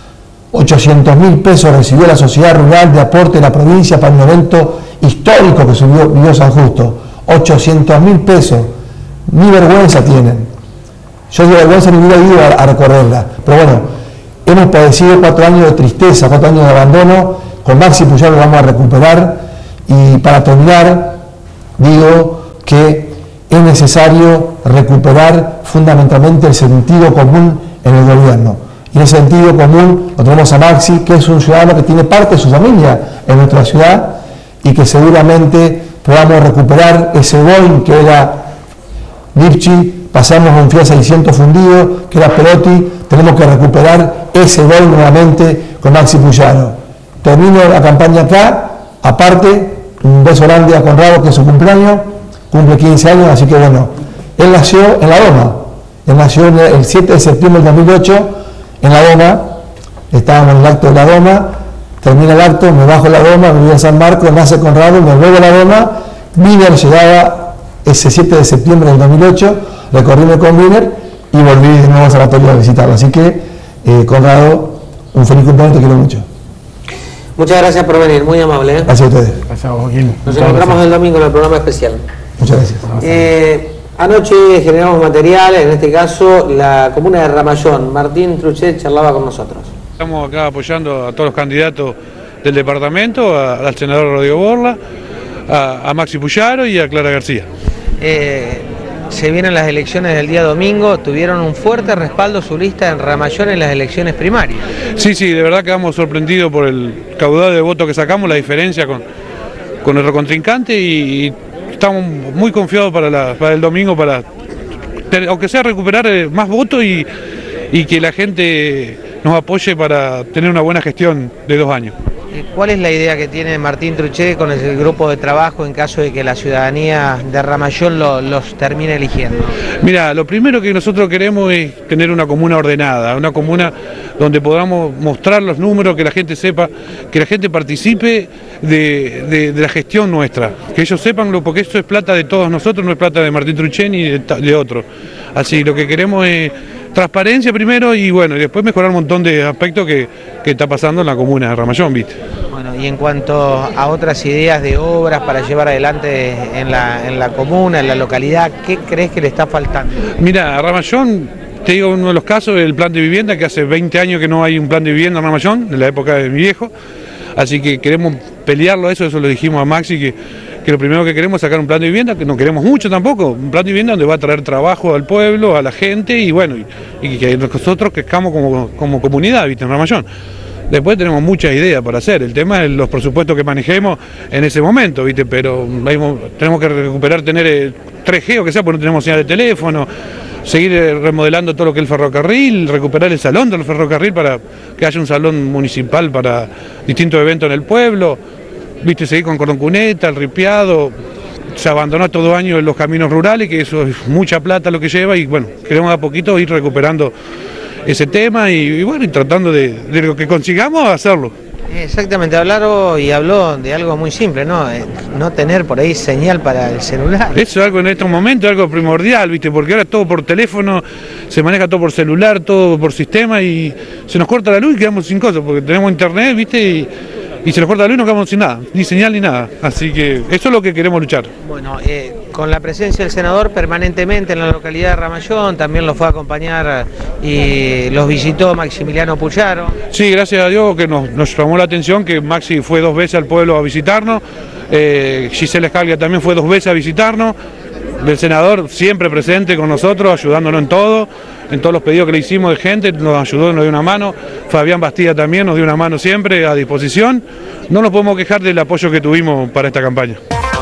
800.000 pesos recibió la sociedad rural de aporte de la provincia para un evento histórico que vivió San Justo. 800.000 pesos. Ni vergüenza tienen. Yo de vergüenza ni hubiera ido a recorrerla. Pero bueno, hemos padecido 4 años de tristeza, 4 años de abandono. Con Maxi Puyaro lo vamos a recuperar. Y para terminar, digo que es necesario recuperar fundamentalmente el sentido común en el gobierno. Y ese sentido común lo tenemos a Maxi, que es un ciudadano que tiene parte de su familia en nuestra ciudad y que seguramente podamos recuperar ese Boeing que era Lipchi, pasamos a un Fiat 600 fundido, que era Perotti, tenemos que recuperar ese Boeing nuevamente con Maxi Puyaro. Termino la campaña acá, aparte, un beso grande a Conrado, que es su cumpleaños, cumple 15 años, así que bueno, él nació en La Doma, él nació el 7 de septiembre del 2008, en La Doma, estábamos en el acto de La Doma, termina el acto, me bajo la doma, me voy a San Marcos, nace Conrado, me vuelvo a la doma, Wiener llegaba ese 7 de septiembre del 2008, recorrimos con Wiener y volví de nuevo a Sanatorio a visitarlo. Así que, Conrado, un feliz cumpleaños, te quiero mucho. Muchas gracias por venir, muy amable. Gracias a ustedes. Gracias a vos, Joaquín. Nos encontramos el domingo en el programa especial. Muchas gracias. Anoche generamos material, en este caso la comuna de Ramayón. Martín Truchet charlaba con nosotros. Estamos acá apoyando a todos los candidatos del departamento, al senador Rodrigo Borla, a Maxi Puyaro y a Clara García. Se vienen las elecciones del día domingo, tuvieron un fuerte respaldo su lista en Ramayón en las elecciones primarias. Sí, de verdad quedamos sorprendidos por el caudal de votos que sacamos, la diferencia con nuestro contrincante y estamos muy confiados para el domingo, aunque sea recuperar más votos y que la gente nos apoye para tener una buena gestión de 2 años. ¿Cuál es la idea que tiene Martín Truchet con el grupo de trabajo en caso de que la ciudadanía de Ramayón los termine eligiendo? Mira, lo primero que nosotros queremos es tener una comuna ordenada, una comuna donde podamos mostrar los números, que la gente sepa, que la gente participe de la gestión nuestra, que ellos sepan, porque esto es plata de todos nosotros, no es plata de Martín Truchet ni de otro. Así, lo que queremos es transparencia primero y bueno, y después mejorar un montón de aspectos que está pasando en la comuna de Ramayón, ¿viste? Bueno, y en cuanto a otras ideas de obras para llevar adelante en la comuna, en la localidad, ¿qué crees que le está faltando? Mira, a Ramayón, te digo uno de los casos, el plan de vivienda, que hace 20 años que no hay un plan de vivienda en Ramayón, en la época de mi viejo, así que queremos pelearlo, eso lo dijimos a Maxi, que lo primero que queremos es sacar un plan de vivienda, que no queremos mucho tampoco, un plan de vivienda donde va a traer trabajo al pueblo, a la gente y bueno, y que nosotros crezcamos como comunidad, ¿viste? En Ramayón. Después tenemos muchas ideas para hacer, el tema es los presupuestos que manejemos en ese momento, ¿viste? Pero tenemos que recuperar, tener 3G o que sea, porque no tenemos señal de teléfono, seguir remodelando todo lo que es el ferrocarril, recuperar el salón del ferrocarril para que haya un salón municipal para distintos eventos en el pueblo. Viste, seguir con cordón cuneta, el ripiado, se abandonó todo año en los caminos rurales, que eso es mucha plata lo que lleva y bueno, queremos a poquito ir recuperando ese tema y bueno, y tratando de lo que consigamos hacerlo. Exactamente, habló de algo muy simple, ¿no? No tener por ahí señal para el celular. Eso es algo en estos momentos, algo primordial, ¿viste? Porque ahora todo por teléfono, se maneja todo por celular, todo por sistema y se nos corta la luz y quedamos sin cosas, porque tenemos internet, ¿viste? Y se nos corta la luz y no quedamos sin nada, ni señal ni nada. Así que eso es lo que queremos luchar. Bueno, con la presencia del senador permanentemente en la localidad de Ramayón, también lo fue a acompañar y los visitó Maximiliano Puyaro. Sí, gracias a Dios que nos llamó la atención que Maxi fue 2 veces al pueblo a visitarnos, Gisela Escalga también fue 2 veces a visitarnos, el senador siempre presente con nosotros, ayudándonos en todo, en todos los pedidos que le hicimos de gente, nos ayudó, nos dio una mano, Fabián Bastida también nos dio una mano siempre a disposición, no nos podemos quejar del apoyo que tuvimos para esta campaña.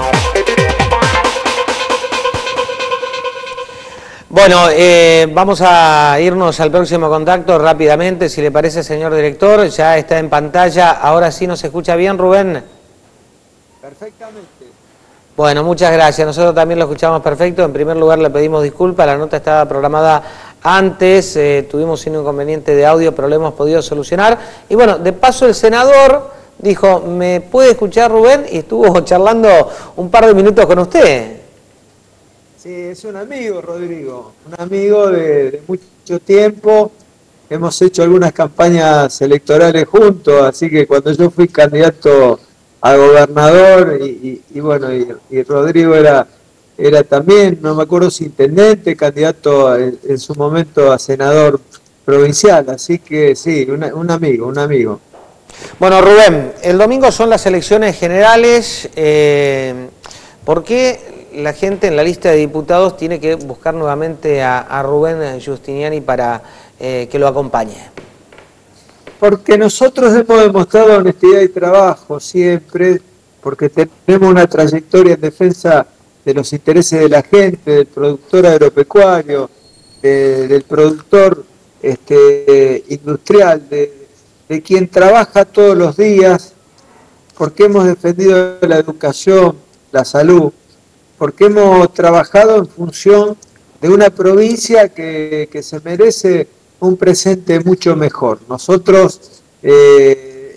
Bueno, vamos a irnos al próximo contacto rápidamente, si le parece, señor director, ya está en pantalla, ahora sí nos escucha bien, Rubén. Perfectamente. Bueno, muchas gracias, nosotros también lo escuchamos perfecto, en primer lugar le pedimos disculpas, la nota estaba programada antes, tuvimos un inconveniente de audio, pero lo hemos podido solucionar, y bueno, de paso el senador dijo, ¿me puede escuchar Rubén? Y estuvo charlando un par de minutos con usted. Sí, es un amigo, Rodrigo, un amigo de mucho tiempo, hemos hecho algunas campañas electorales juntos, así que cuando yo fui candidato a gobernador y bueno, y Rodrigo era también, no me acuerdo si intendente, candidato en su momento a senador provincial, así que sí, un amigo. Bueno, Rubén, el domingo son las elecciones generales, ¿por qué la gente en la lista de diputados tiene que buscar nuevamente a Rubén Giustiniani para que lo acompañe? Porque nosotros hemos demostrado honestidad y trabajo siempre, porque tenemos una trayectoria en defensa de los intereses de la gente, del productor agropecuario, del productor industrial, de quien trabaja todos los días, porque hemos defendido la educación, la salud, porque hemos trabajado en función de una provincia que se merece un presente mucho mejor. Nosotros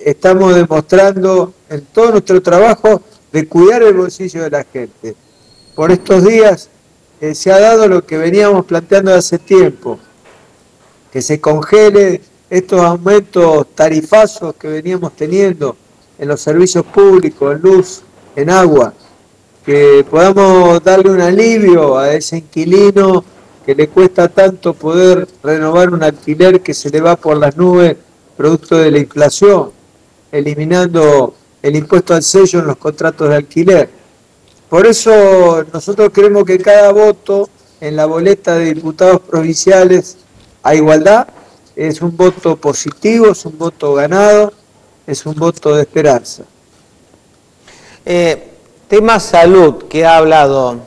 estamos demostrando en todo nuestro trabajo de cuidar el bolsillo de la gente. Por estos días se ha dado lo que veníamos planteando hace tiempo, que se congele estos aumentos tarifazos que veníamos teniendo en los servicios públicos, en luz, en agua, que podamos darle un alivio a ese inquilino que le cuesta tanto poder renovar un alquiler que se le va por las nubes producto de la inflación, eliminando el impuesto al sello en los contratos de alquiler. Por eso nosotros creemos que cada voto en la boleta de diputados provinciales a igualdad es un voto positivo, es un voto ganado, es un voto de esperanza. Tema salud, que ha hablado.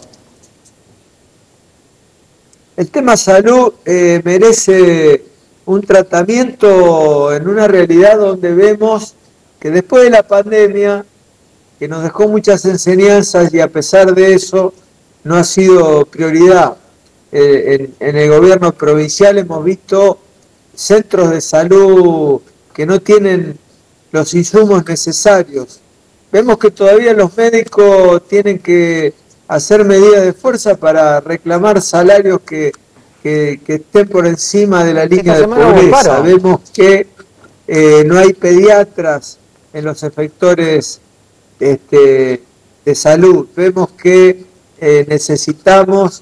El tema salud merece un tratamiento en una realidad donde vemos que después de la pandemia, que nos dejó muchas enseñanzas y a pesar de eso no ha sido prioridad. En el gobierno provincial hemos visto centros de salud que no tienen los insumos necesarios. Vemos que todavía los médicos tienen que hacer medidas de fuerza para reclamar salarios que estén por encima de la línea de pobreza. Vemos que no hay pediatras en los efectores de salud. Vemos que necesitamos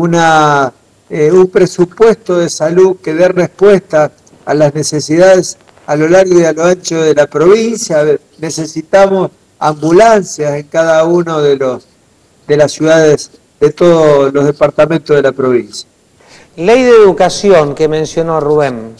un presupuesto de salud que dé respuesta a las necesidades a lo largo y a lo ancho de la provincia. Necesitamos ambulancias en cada uno de las ciudades, de todos los departamentos de la provincia. Ley de educación que mencionó Rubén.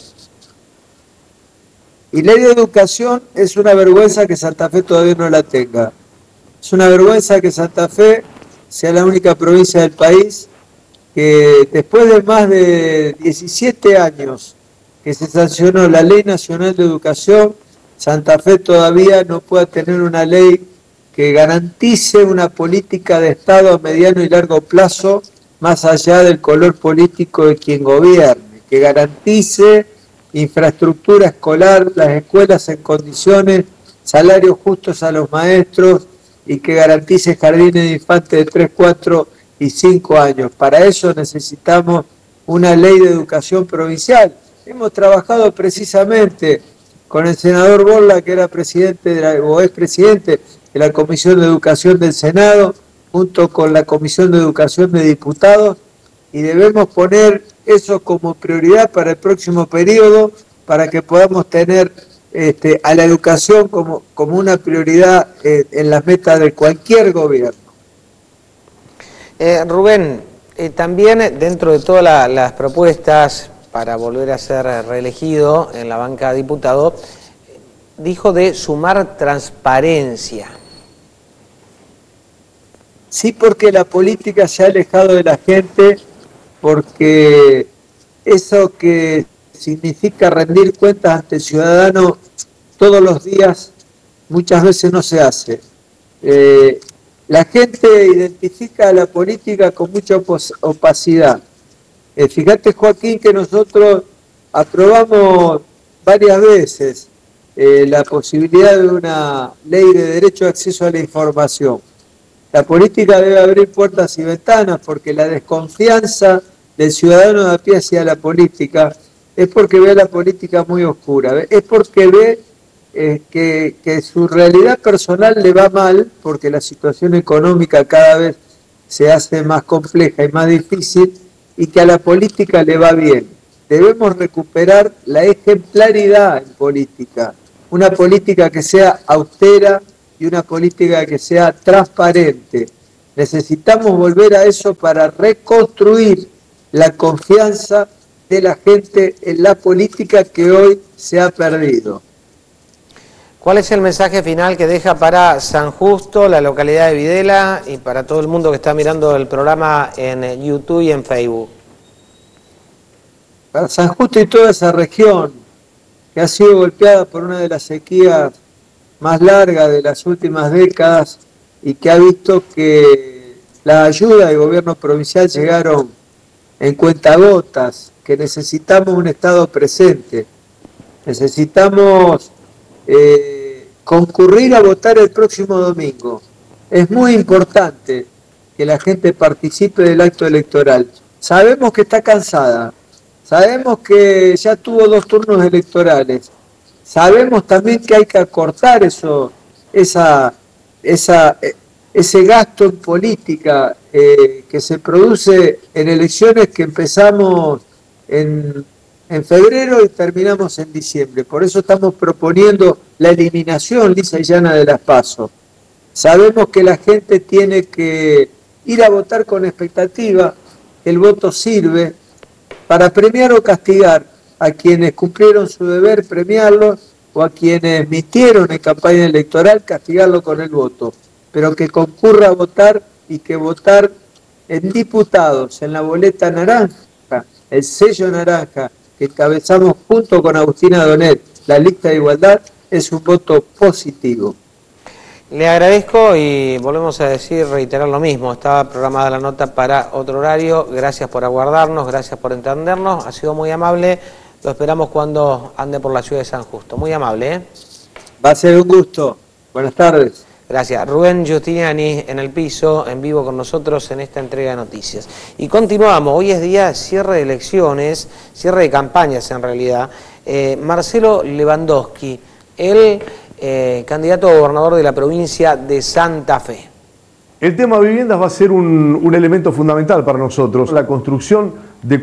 Y ley de educación es una vergüenza que Santa Fe todavía no la tenga. Es una vergüenza que Santa Fe sea la única provincia del país que después de más de 17 años que se sancionó la Ley Nacional de Educación, Santa Fe todavía no pueda tener una ley que garantice una política de Estado a mediano y largo plazo, más allá del color político de quien gobierne, que garantice infraestructura escolar, las escuelas en condiciones, salarios justos a los maestros y que garantice jardines de infantes de 3, 4 y 5 años. Para eso necesitamos una ley de educación provincial. Hemos trabajado precisamente con el senador Borla, que era presidente o es presidente de la Comisión de Educación del Senado, junto con la Comisión de Educación de Diputados, y debemos poner eso como prioridad para el próximo periodo, para que podamos tener a la educación como una prioridad en las metas de cualquier gobierno. Rubén, también dentro de todas las propuestas para volver a ser reelegido en la banca de diputado, dijo de sumar transparencia. Sí, porque la política se ha alejado de la gente, porque eso que significa rendir cuentas ante el ciudadano todos los días, muchas veces no se hace. La gente identifica a la política con mucha opacidad. Fíjate, Joaquín, que nosotros aprobamos varias veces la posibilidad de una ley de derecho de acceso a la información. La política debe abrir puertas y ventanas, porque la desconfianza del ciudadano de a pie hacia la política es porque ve a la política muy oscura, es porque ve que su realidad personal le va mal, porque la situación económica cada vez se hace más compleja y más difícil, y que a la política le va bien. Debemos recuperar la ejemplaridad en política, una política que sea austera y una política que sea transparente. Necesitamos volver a eso para reconstruir la confianza de la gente en la política que hoy se ha perdido. ¿Cuál es el mensaje final que deja para San Justo, la localidad de Videla, y para todo el mundo que está mirando el programa en YouTube y en Facebook? Para San Justo y toda esa región que ha sido golpeada por una de las sequías más largas de las últimas décadas y que ha visto que la ayuda del gobierno provincial llegaron en cuentagotas, que necesitamos un Estado presente, necesitamos concurrir a votar el próximo domingo. Es muy importante que la gente participe del acto electoral. Sabemos que está cansada, sabemos que ya tuvo 2 turnos electorales, sabemos también que hay que acortar ese gasto en política que se produce en elecciones que empezamos en febrero y terminamos en diciembre. Por eso estamos proponiendo la eliminación lisa y llana de las PASO. Sabemos que la gente tiene que ir a votar con expectativa. El voto sirve para premiar o castigar a quienes cumplieron su deber, premiarlos, o a quienes mintieron en campaña electoral, castigarlo con el voto. Pero que concurra a votar y que votar en diputados, en la boleta naranja, el sello naranja que encabezamos junto con Agustina Donet, la lista de igualdad, es un voto positivo. Le agradezco y volvemos a reiterar lo mismo. Estaba programada la nota para otro horario. Gracias por aguardarnos, gracias por entendernos. Ha sido muy amable. Lo esperamos cuando ande por la ciudad de San Justo. Muy amable, ¿eh? Va a ser un gusto. Buenas tardes. Gracias. Rubén Giustiniani en el piso, en vivo con nosotros en esta entrega de noticias. Y continuamos. Hoy es día de cierre de elecciones, cierre de campañas en realidad. Marcelo Lewandowski, el candidato a gobernador de la provincia de Santa Fe. El tema viviendas va a ser un elemento fundamental para nosotros. La construcción de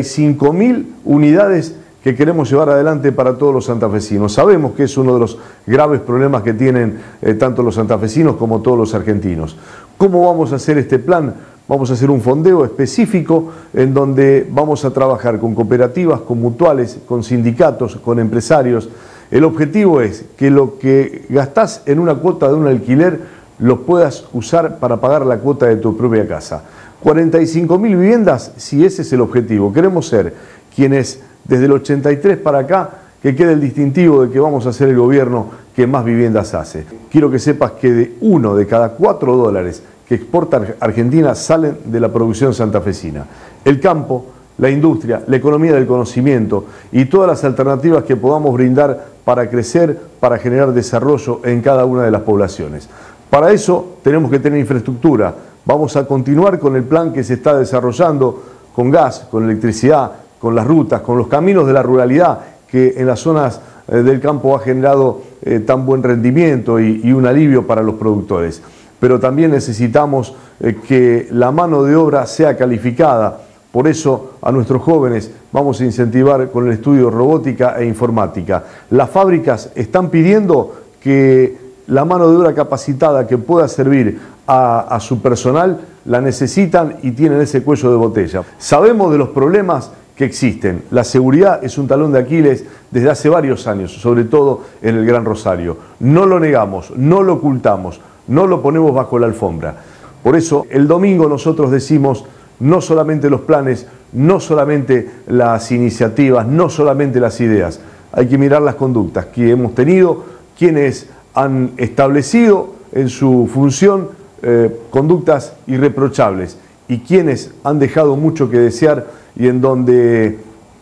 45.000 unidades que queremos llevar adelante para todos los santafesinos. Sabemos que es uno de los graves problemas que tienen tanto los santafesinos como todos los argentinos. ¿Cómo vamos a hacer este plan? Vamos a hacer un fondeo específico en donde vamos a trabajar con cooperativas, con mutuales, con sindicatos, con empresarios. El objetivo es que lo que gastás en una cuota de un alquiler lo puedas usar para pagar la cuota de tu propia casa. 45.000 viviendas, si ese es el objetivo. Queremos ser quienes desde el 83 para acá, que quede el distintivo de que vamos a ser el gobierno que más viviendas hace. Quiero que sepas que de 1 de cada 4 dólares que exporta Argentina salen de la producción santafesina. El campo, la industria, la economía del conocimiento y todas las alternativas que podamos brindar para crecer, para generar desarrollo en cada una de las poblaciones. Para eso tenemos que tener infraestructura. Vamos a continuar con el plan que se está desarrollando con gas, con electricidad, con las rutas, con los caminos de la ruralidad, que en las zonas del campo ha generado tan buen rendimiento y un alivio para los productores. Pero también necesitamos que la mano de obra sea calificada. Por eso a nuestros jóvenes vamos a incentivar con el estudio de robótica e informática. Las fábricas están pidiendo que la mano de obra capacitada que pueda servir a su personal la necesitan y tienen ese cuello de botella. Sabemos de los problemas que existen. La seguridad es un talón de Aquiles desde hace varios años, sobre todo en el Gran Rosario. No lo negamos, no lo ocultamos, no lo ponemos bajo la alfombra. Por eso el domingo nosotros decimos no solamente los planes, no solamente las iniciativas, no solamente las ideas. Hay que mirar las conductas que hemos tenido, quienes han establecido en su función conductas irreprochables y quienes han dejado mucho que desear y en donde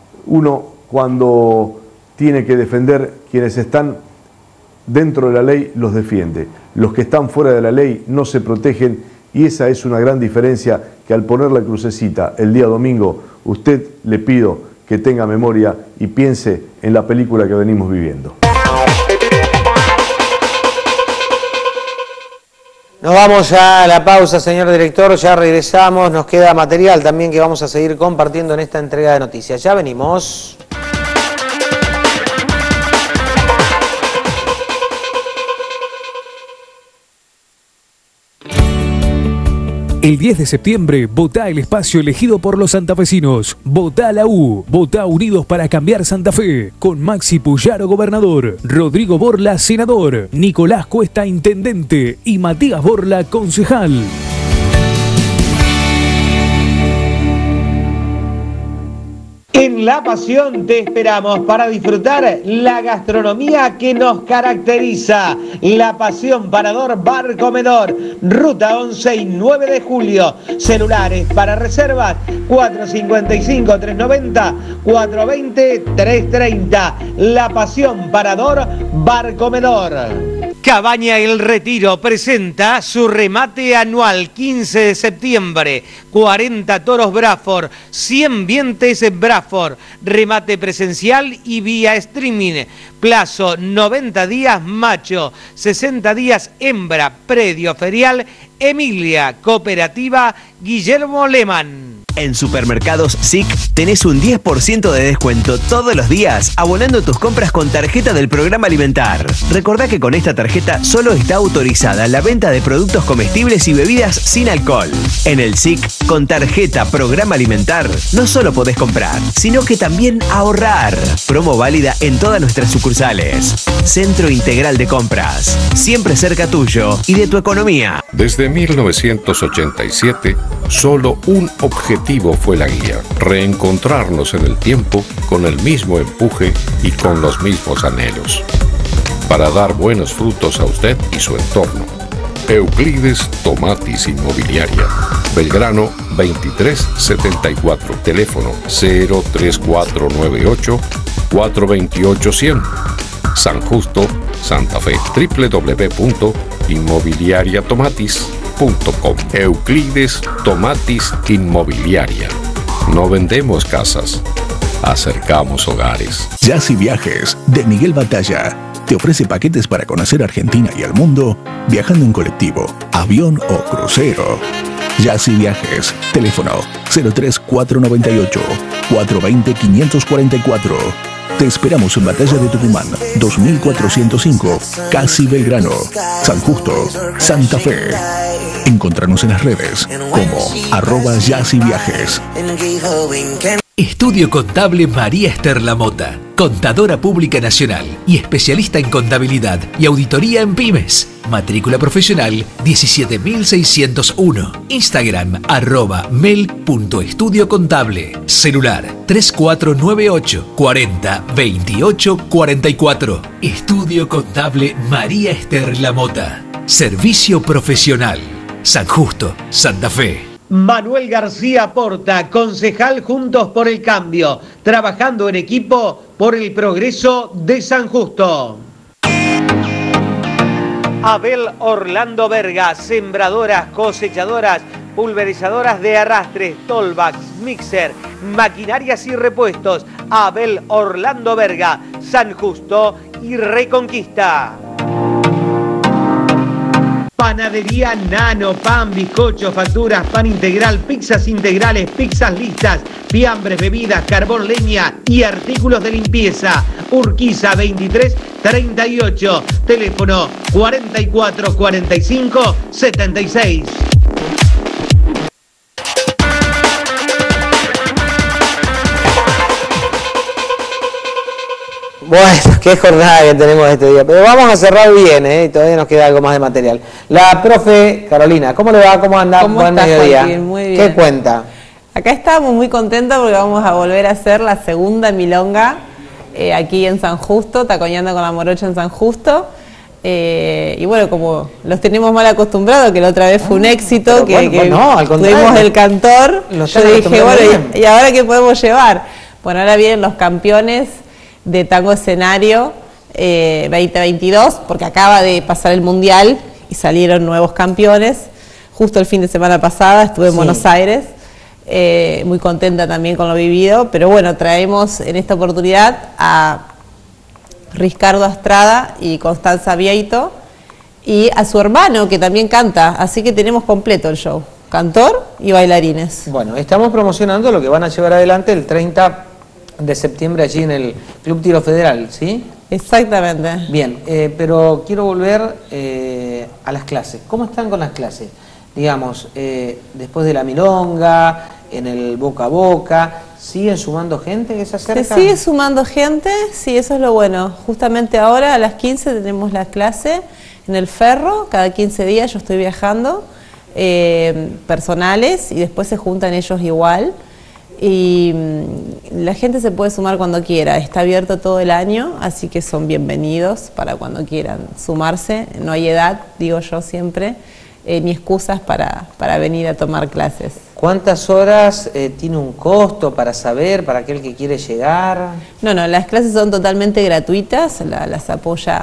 uno cuando tiene que defender quienes están dentro de la ley los defiende. Los que están fuera de la ley no se protegen y esa es una gran diferencia que al poner la crucecita el día domingo usted le pido que tenga memoria y piense en la película que venimos viviendo. Nos vamos ya a la pausa, señor director, ya regresamos, nos queda material también que vamos a seguir compartiendo en esta entrega de noticias. Ya venimos. El 10 de septiembre, votá el espacio elegido por los santafesinos. Votá la U. Votá Unidos para Cambiar Santa Fe. Con Maxi Puyaro, gobernador. Rodrigo Borla, senador. Nicolás Cuesta, intendente. Y Matías Borla, concejal. En La Pasión te esperamos para disfrutar la gastronomía que nos caracteriza. La Pasión Parador Bar Comedor, Ruta 11 y 9 de julio. Celulares para reservas 455-390, 420-330. La Pasión Parador Bar Comedor. Cabaña El Retiro presenta su remate anual 15 de septiembre, 40 toros Braford, 100 vientes Braford, remate presencial y vía streaming, plazo 90 días macho, 60 días hembra, predio ferial Emilia, cooperativa Guillermo Lehmann. En Supermercados SIC tenés un 10% de descuento todos los días abonando tus compras con tarjeta del programa alimentar. Recordá que con esta tarjeta solo está autorizada la venta de productos comestibles y bebidas sin alcohol. En el SIC, con tarjeta programa alimentar, no solo podés comprar, sino que también ahorrar. Promo válida en todas nuestras sucursales. Centro Integral de Compras, siempre cerca tuyo y de tu economía. Desde 1987, solo un objetivo fue la guía: reencontrarnos en el tiempo con el mismo empuje y con los mismos anhelos, para dar buenos frutos a usted y su entorno. Euclides Tomatis Inmobiliaria, Belgrano 2374, teléfono 03498 428 100. San Justo, Santa Fe, www.inmobiliariatomatis.com. Euclides Tomatis Inmobiliaria. No vendemos casas, acercamos hogares. Yassi Viajes, de Miguel Batalla, te ofrece paquetes para conocer Argentina y el mundo viajando en colectivo, avión o crucero. Yassi Viajes, teléfono 03498 420 544. Te esperamos en Batalla de Tucumán, 2405, Casi Belgrano, San Justo, Santa Fe. Encontranos en las redes como @YassiViajes. Estudio Contable María Esther Lamota, contadora pública nacional y especialista en contabilidad y auditoría en pymes. Matrícula profesional 17601. Instagram @mel.estudiocontable. Celular 3498 40 28 44. Estudio Contable María Esther Lamota. Servicio profesional. San Justo, Santa Fe. Manuel García Porta, concejal Juntos por el Cambio, trabajando en equipo por el progreso de San Justo. Abel Orlando Verga, sembradoras, cosechadoras, pulverizadoras de arrastres, tollbacks, mixer, maquinarias y repuestos. Abel Orlando Verga, San Justo y Reconquista. Panadería Nano, pan, bizcocho, facturas, pan integral, pizzas integrales, pizzas listas, fiambres, bebidas, carbón, leña y artículos de limpieza. Urquiza 2338, teléfono 4445 76. Bueno, qué jornada que tenemos este día. Pero vamos a cerrar bien, y todavía nos queda algo más de material. La profe Carolina, ¿cómo le va? ¿Cómo anda? Buen mediodía. Joaquín? Muy bien. ¿Qué cuenta? Acá estamos muy contentos porque vamos a volver a hacer la segunda milonga aquí en San Justo, tacoñando con la morocha en San Justo. Y bueno, como los tenemos mal acostumbrados, que la otra vez fue un éxito, tuvimos el cantor, yo dije, bueno, ¿y ahora qué podemos llevar? Bueno, ahora vienen los campeones de tango escenario 2022, porque acaba de pasar el Mundial y salieron nuevos campeones. Justo el fin de semana pasada estuve en Buenos Aires, muy contenta también con lo vivido, pero bueno, traemos en esta oportunidad a Riscardo Astrada y Constanza Vieito y a su hermano que también canta, así que tenemos completo el show, cantor y bailarines. Bueno, estamos promocionando lo que van a llevar adelante el 30 de septiembre allí en el Club Tiro Federal, ¿sí? Exactamente. Bien, pero quiero volver a las clases. ¿Cómo están con las clases? Digamos, después de la milonga, en el boca a boca, ¿siguen sumando gente que se acerca? Se sigue sumando gente, sí, eso es lo bueno. Justamente ahora a las 15 tenemos la clase en el Ferro, cada 15 días yo estoy viajando, personales, y después se juntan ellos igual. Y la gente se puede sumar cuando quiera, está abierto todo el año, así que son bienvenidos para cuando quieran sumarse. No hay edad, digo yo siempre, ni excusas para venir a tomar clases. ¿Cuántas horas tiene un costo para saber, para aquel que quiere llegar? No, las clases son totalmente gratuitas, las apoya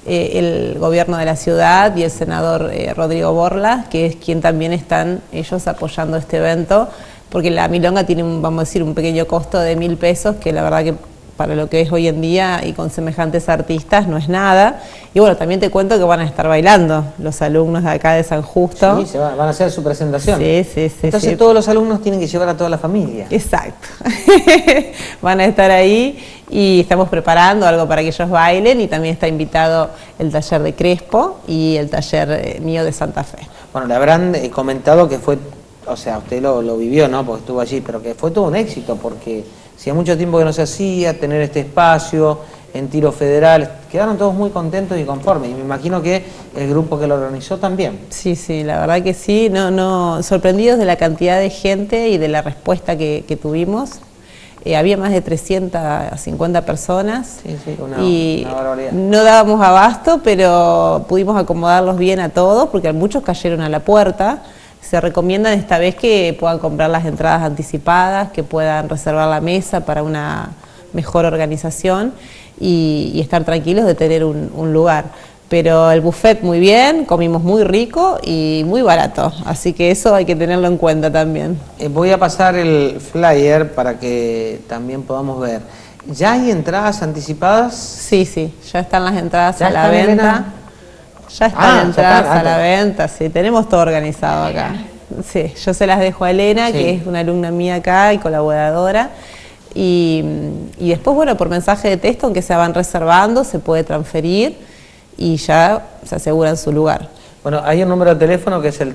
el gobierno de la ciudad y el senador Rodrigo Borla, que es quien también están ellos apoyando este evento, porque la milonga tiene, vamos a decir, un pequeño costo de 1.000 pesos, que la verdad que para lo que es hoy en día y con semejantes artistas no es nada. Y bueno, también te cuento que van a estar bailando los alumnos de acá de San Justo. Sí, van a hacer su presentación. Sí. Entonces todos los alumnos tienen que llevar a toda la familia. Exacto. Van a estar ahí y estamos preparando algo para que ellos bailen, y también está invitado el taller de Crespo y el taller mío de Santa Fe. Bueno, le habrán comentado que fue, o sea, usted lo vivió, ¿no? Porque estuvo allí, pero que fue todo un éxito, porque hacía mucho tiempo que no se hacía, tener este espacio en Tiro Federal, quedaron todos muy contentos y conformes, y me imagino que el grupo que lo organizó también. Sí, la verdad que sí, sorprendidos de la cantidad de gente y de la respuesta que tuvimos. Había más de 350 personas una barbaridad. No dábamos abasto, pero pudimos acomodarlos bien a todos, porque muchos cayeron a la puerta. Se recomienda esta vez que puedan comprar las entradas anticipadas, que puedan reservar la mesa para una mejor organización y estar tranquilos de tener un lugar. Pero el buffet muy bien, comimos muy rico y muy barato, así que eso hay que tenerlo en cuenta también. Voy a pasar el flyer para que también podamos ver. ¿Ya hay entradas anticipadas? Sí, ya están las entradas a la venta. Ya están entradas a la venta, sí, tenemos todo organizado acá. Sí, yo se las dejo a Elena, que es una alumna mía acá y colaboradora. Y después, bueno, por mensaje de texto, aunque se van reservando, se puede transferir y ya se aseguran su lugar. Bueno, hay un número de teléfono que es el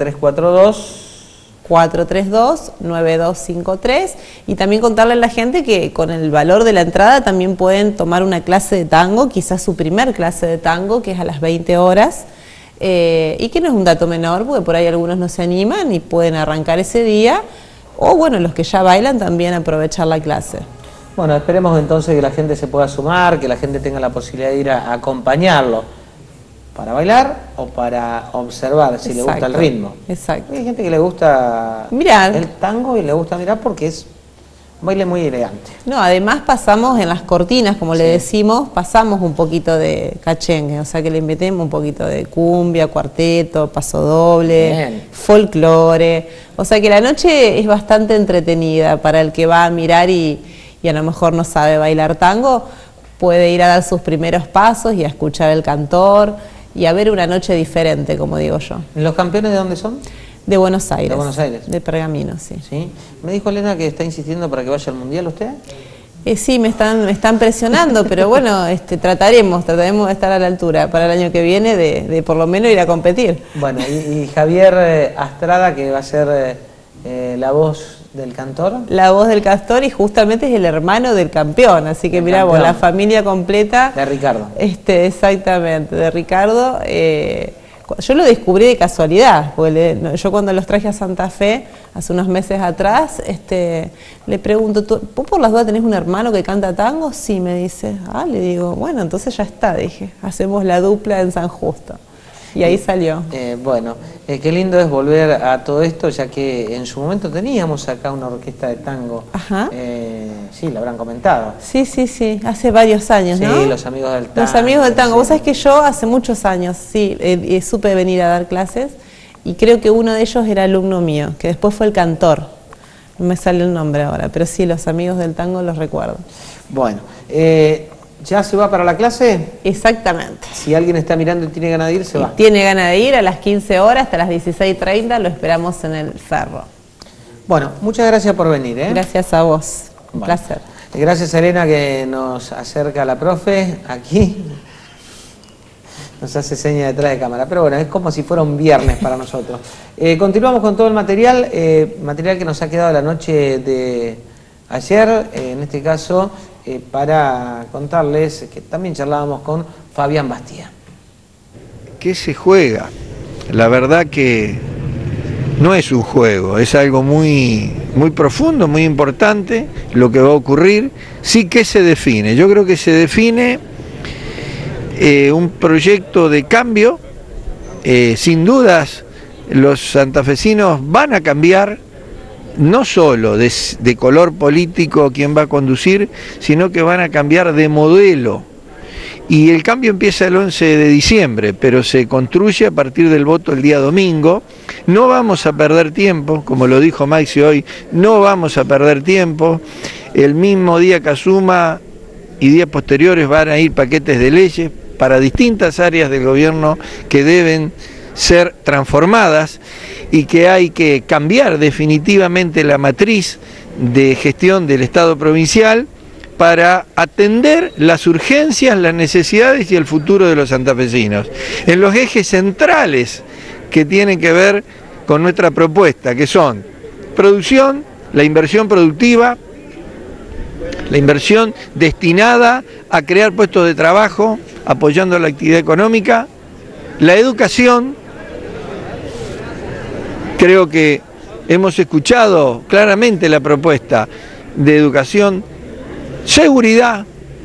342-432-9253, y también contarle a la gente que con el valor de la entrada también pueden tomar una clase de tango, quizás su primer clase de tango, que es a las 20 horas, y que no es un dato menor, porque por ahí algunos no se animan y pueden arrancar ese día, o bueno, los que ya bailan también aprovechar la clase. Bueno, esperemos entonces que la gente se pueda sumar, que la gente tenga la posibilidad de ir a acompañarlo, para bailar o para observar si le gusta el ritmo. Exacto. Hay gente que le gusta el tango y le gusta mirar porque es un baile muy elegante. No, además pasamos en las cortinas, como le decimos, pasamos un poquito de cachengue, o sea que le metemos un poquito de cumbia, cuarteto, paso doble, folclore, o sea que la noche es bastante entretenida para el que va a mirar y a lo mejor no sabe bailar tango, puede ir a dar sus primeros pasos y a escuchar el cantor y a ver una noche diferente, como digo yo. ¿Los campeones de dónde son? De Buenos Aires. De Buenos Aires. De Pergamino, sí. Me dijo Elena que está insistiendo para que vaya al Mundial usted. Sí, me están presionando, pero bueno, trataremos de estar a la altura para el año que viene de por lo menos ir a competir. Bueno, y Javier Astrada, que va a ser la voz del cantor. La voz del cantor, y justamente es el hermano del campeón, así que mirá vos, la familia completa. De Ricardo. Exactamente, de Ricardo. Yo lo descubrí de casualidad, porque yo cuando los traje a Santa Fe, hace unos meses atrás, le pregunto, ¿vos por las dudas tenés un hermano que canta tango? Sí, me dice. Le digo, bueno, entonces ya está, dije, hacemos la dupla en San Justo. Y ahí salió. Bueno, qué lindo es volver a todo esto, ya que en su momento teníamos acá una orquesta de tango. Ajá. Sí, lo habrán comentado. Sí, hace varios años, ¿no? Sí, los amigos del tango. Los amigos del tango. Vos sabés que yo hace muchos años, supe venir a dar clases, y creo que uno de ellos era alumno mío, que después fue el cantor. No me sale el nombre ahora, pero sí, los amigos del tango los recuerdo. Bueno, ¿ya se va para la clase? Exactamente. Si alguien está mirando y tiene ganas de ir, se va. Tiene ganas de ir a las 15 horas, hasta las 16:30, lo esperamos en el Ferro. Bueno, muchas gracias por venir. Gracias a vos, un placer. Gracias a Elena, que nos acerca a la profe aquí. Nos hace seña detrás de cámara, pero bueno, es como si fuera un viernes para nosotros. Continuamos con todo el material que nos ha quedado la noche de ayer, en este caso, para contarles que también charlábamos con Fabián Bastía. ¿Qué se juega? La verdad que no es un juego, es algo muy, muy profundo, muy importante lo que va a ocurrir. Sí que se define, yo creo que se define un proyecto de cambio, sin dudas los santafesinos van a cambiar, no solo de color político quien va a conducir, sino que van a cambiar de modelo. y el cambio empieza el 11 de diciembre, pero se construye a partir del voto el día domingo. No vamos a perder tiempo, como lo dijo Maxi hoy, no vamos a perder tiempo. El mismo día que asuma y días posteriores van a ir paquetes de leyes para distintas áreas del gobierno que deben ser transformadas y que hay que cambiar definitivamente la matriz de gestión del Estado provincial para atender las urgencias, las necesidades y el futuro de los santafesinos. En los ejes centrales que tienen que ver con nuestra propuesta, que son producción, la inversión productiva, la inversión destinada a crear puestos de trabajo, apoyando la actividad económica, la educación. Creo que hemos escuchado claramente la propuesta de educación, seguridad.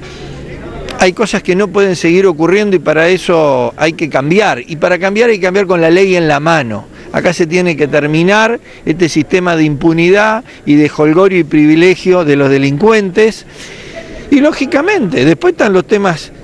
Hay cosas que no pueden seguir ocurriendo y para eso hay que cambiar. Y para cambiar hay que cambiar con la ley en la mano. Acá se tiene que terminar este sistema de impunidad y de jolgorio y privilegio de los delincuentes. Y lógicamente, después están los temas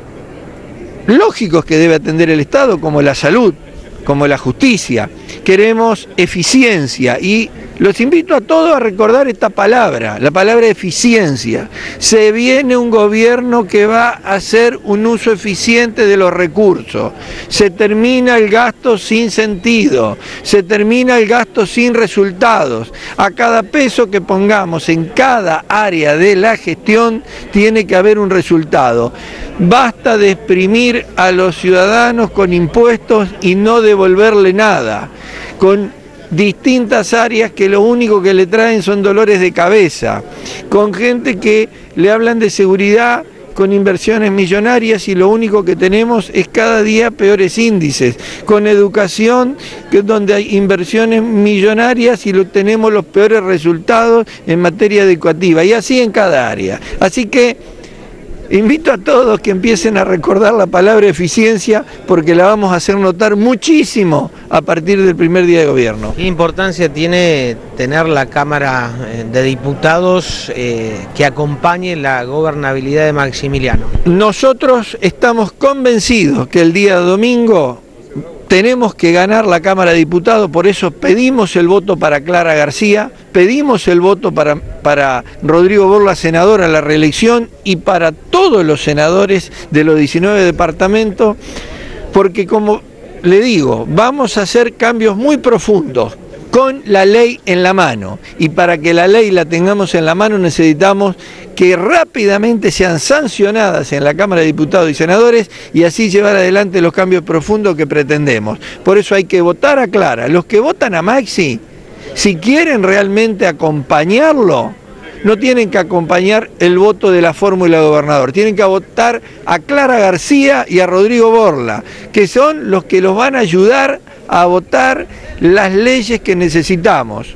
lógicos que debe atender el Estado, como la salud, como la justicia. Queremos eficiencia y los invito a todos a recordar esta palabra, la palabra eficiencia. Se viene un gobierno que va a hacer un uso eficiente de los recursos. Se termina el gasto sin sentido, se termina el gasto sin resultados. A cada peso que pongamos en cada área de la gestión tiene que haber un resultado. Basta de exprimir a los ciudadanos con impuestos y no devolverle nada, con distintas áreas que lo único que le traen son dolores de cabeza, con gente que le hablan de seguridad con inversiones millonarias y lo único que tenemos es cada día peores índices, con educación donde hay inversiones millonarias y tenemos los peores resultados en materia educativa, y así en cada área. Así que invito a todos que empiecen a recordar la palabra eficiencia porque la vamos a hacer notar muchísimo a partir del primer día de gobierno. ¿Qué importancia tiene tener la Cámara de Diputados que acompañe la gobernabilidad de Maximiliano? Nosotros estamos convencidos que el día domingo tenemos que ganar la Cámara de Diputados, por eso pedimos el voto para Clara García, pedimos el voto para Rodrigo Borla, senador a la reelección, y para todos los senadores de los 19 departamentos, porque como le digo, vamos a hacer cambios muy profundos con la ley en la mano, y para que la ley la tengamos en la mano necesitamos que rápidamente sean sancionadas en la Cámara de Diputados y Senadores y así llevar adelante los cambios profundos que pretendemos. Por eso hay que votar a Clara. Los que votan a Maxi, si quieren realmente acompañarlo, no tienen que acompañar el voto de la fórmula de gobernador, tienen que votar a Clara García y a Rodrigo Borla, que son los que los van a ayudar a votar las leyes que necesitamos.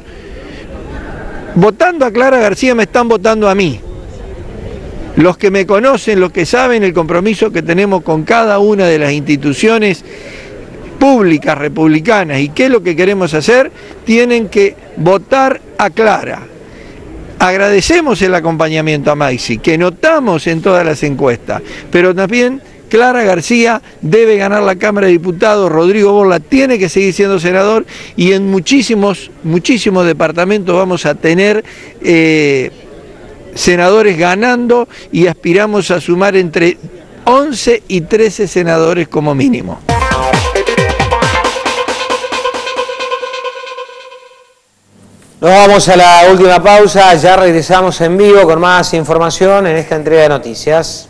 Votando a Clara García me están votando a mí. Los que me conocen, los que saben el compromiso que tenemos con cada una de las instituciones públicas republicanas y qué es lo que queremos hacer, tienen que votar a Clara. Agradecemos el acompañamiento a Maxi, que notamos en todas las encuestas, pero también Clara García debe ganar la Cámara de Diputados, Rodrigo Borla tiene que seguir siendo senador y en muchísimos departamentos vamos a tener senadores ganando y aspiramos a sumar entre 11 y 13 senadores como mínimo. Nos vamos a la última pausa, ya regresamos en vivo con más información en esta entrega de noticias.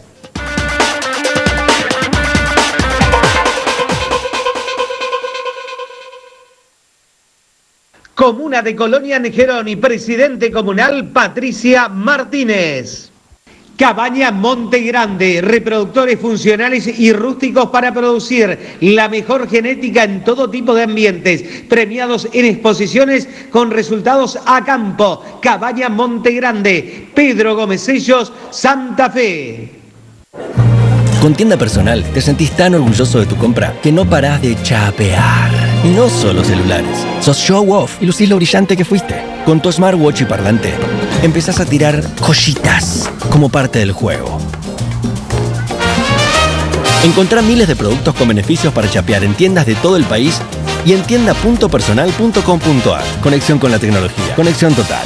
Comuna de Colonia Nejeroni, presidente comunal Patricia Martínez. Cabaña Monte Grande, reproductores funcionales y rústicos para producir la mejor genética en todo tipo de ambientes, premiados en exposiciones con resultados a campo. Cabaña Monte Grande, Pedro Gómez Sellos, Santa Fe. Con Tienda Personal te sentís tan orgulloso de tu compra que no parás de chapear. Y no solo celulares. Sos show off y lucís lo brillante que fuiste. Con tu smartwatch y parlante empezás a tirar joyitas como parte del juego. Encontrá miles de productos con beneficios para chapear en tiendas de todo el país y en tienda.personal.com.ar. Conexión con la tecnología. Conexión total.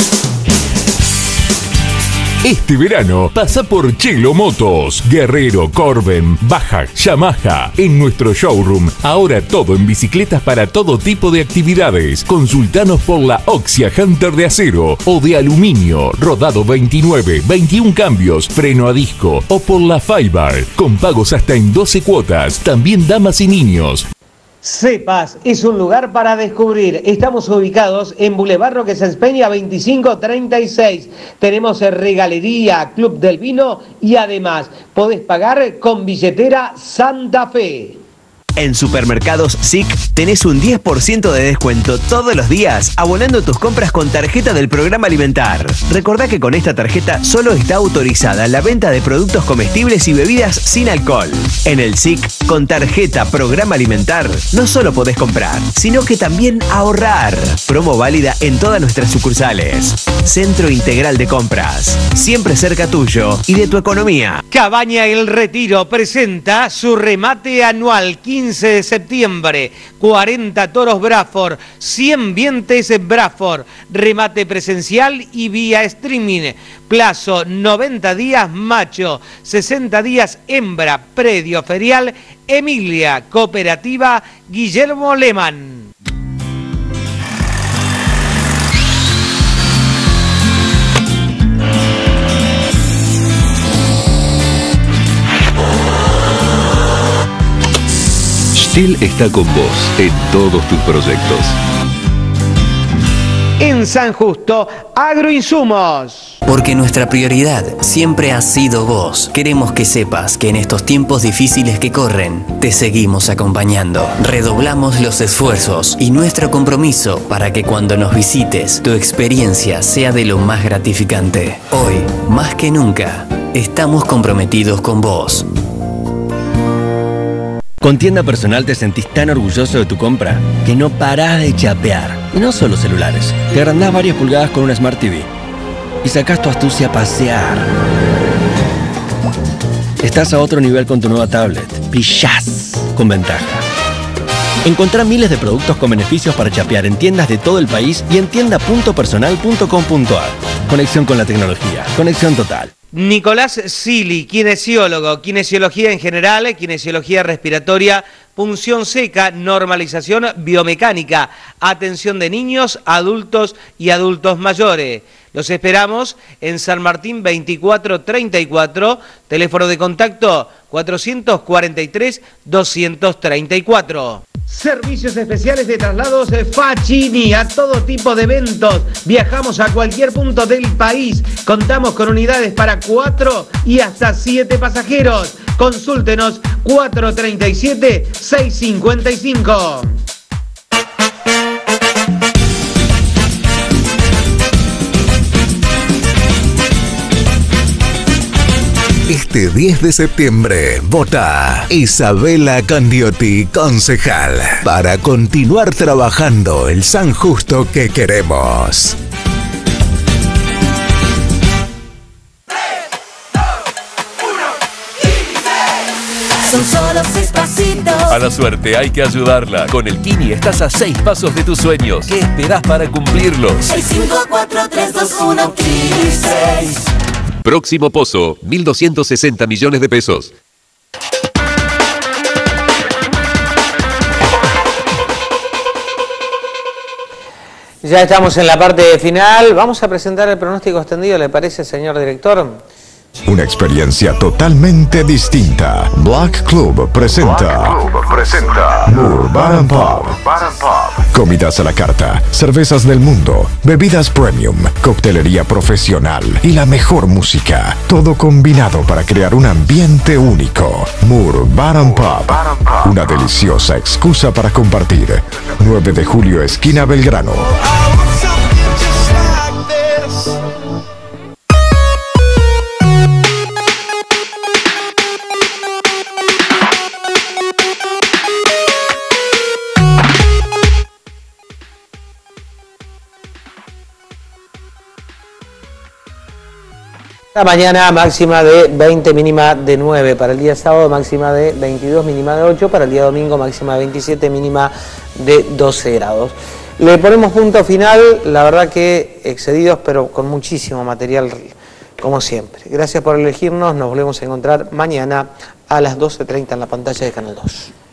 Este verano pasa por Chelo Motos, Guerrero, Corben, Baja, Yamaha. En nuestro showroom, ahora todo en bicicletas para todo tipo de actividades. Consultanos por la Oxia Hunter de acero o de aluminio, rodado 29, 21 cambios, freno a disco o por la Fiber, con pagos hasta en 12 cuotas. También damas y niños. Cepas es un lugar para descubrir. Estamos ubicados en Boulevard Roque Sáenz Peña 2536. Tenemos regalería, Club del Vino y además podés pagar con billetera Santa Fe. En Supermercados SIC tenés un 10% de descuento todos los días abonando tus compras con tarjeta del programa Alimentar. Recordá que con esta tarjeta solo está autorizada la venta de productos comestibles y bebidas sin alcohol. En el SIC, con tarjeta programa Alimentar, no solo podés comprar, sino que también ahorrar. Promo válida en todas nuestras sucursales. Centro Integral de Compras. Siempre cerca tuyo y de tu economía. Cabaña El Retiro presenta su remate anual 15 de septiembre, 40 toros Braford, 100 vientes Braford, remate presencial y vía streaming, plazo 90 días macho, 60 días hembra, predio ferial Emilia, cooperativa Guillermo Lehmann. Stihl está con vos en todos tus proyectos. En San Justo, Agroinsumos. Porque nuestra prioridad siempre ha sido vos. Queremos que sepas que en estos tiempos difíciles que corren, te seguimos acompañando. Redoblamos los esfuerzos y nuestro compromiso para que cuando nos visites, tu experiencia sea de lo más gratificante. Hoy, más que nunca, estamos comprometidos con vos. Con Tienda Personal te sentís tan orgulloso de tu compra que no parás de chapear. Y no solo celulares. Te agrandás varias pulgadas con una Smart TV. Y sacás tu astucia a pasear. Estás a otro nivel con tu nueva tablet. Pillás con ventaja. Encontrá miles de productos con beneficios para chapear en tiendas de todo el país y en tienda.personal.com.ar. Conexión con la tecnología. Conexión total. Nicolás Sili, kinesiólogo, kinesiología en general, kinesiología respiratoria, punción seca, normalización biomecánica, atención de niños, adultos y adultos mayores. Los esperamos en San Martín 2434, teléfono de contacto 443-234. Servicios especiales de traslados Facchini a todo tipo de eventos. Viajamos a cualquier punto del país. Contamos con unidades para 4 y hasta 7 pasajeros. Consúltenos 437-655. Este 10 de septiembre, vota Isabela Candiotti, concejal, para continuar trabajando el San Justo que queremos. Son solo 6 pasitos. A la suerte hay que ayudarla. Con el Kini estás a 6 pasos de tus sueños. ¿Qué esperás para cumplirlos? 6, 5, 4, 3, 2, 1, Kini 6. Próximo pozo, 1.260 millones de pesos. Ya estamos en la parte final. Vamos a presentar el pronóstico extendido, ¿le parece, señor director? Una experiencia totalmente distinta. Black Club presenta Moore Bar and Pub. Comidas a la carta, cervezas del mundo, bebidas premium, coctelería profesional y la mejor música. Todo combinado para crear un ambiente único. Moore Bar and Pub. Una deliciosa excusa para compartir. 9 de julio, esquina Belgrano. La mañana máxima de 20, mínima de 9. Para el día sábado máxima de 22, mínima de 8. Para el día domingo máxima de 27, mínima de 12 grados. Le ponemos punto final, la verdad que excedidos, pero con muchísimo material, como siempre. Gracias por elegirnos, nos volvemos a encontrar mañana a las 12:30 en la pantalla de Canal 2.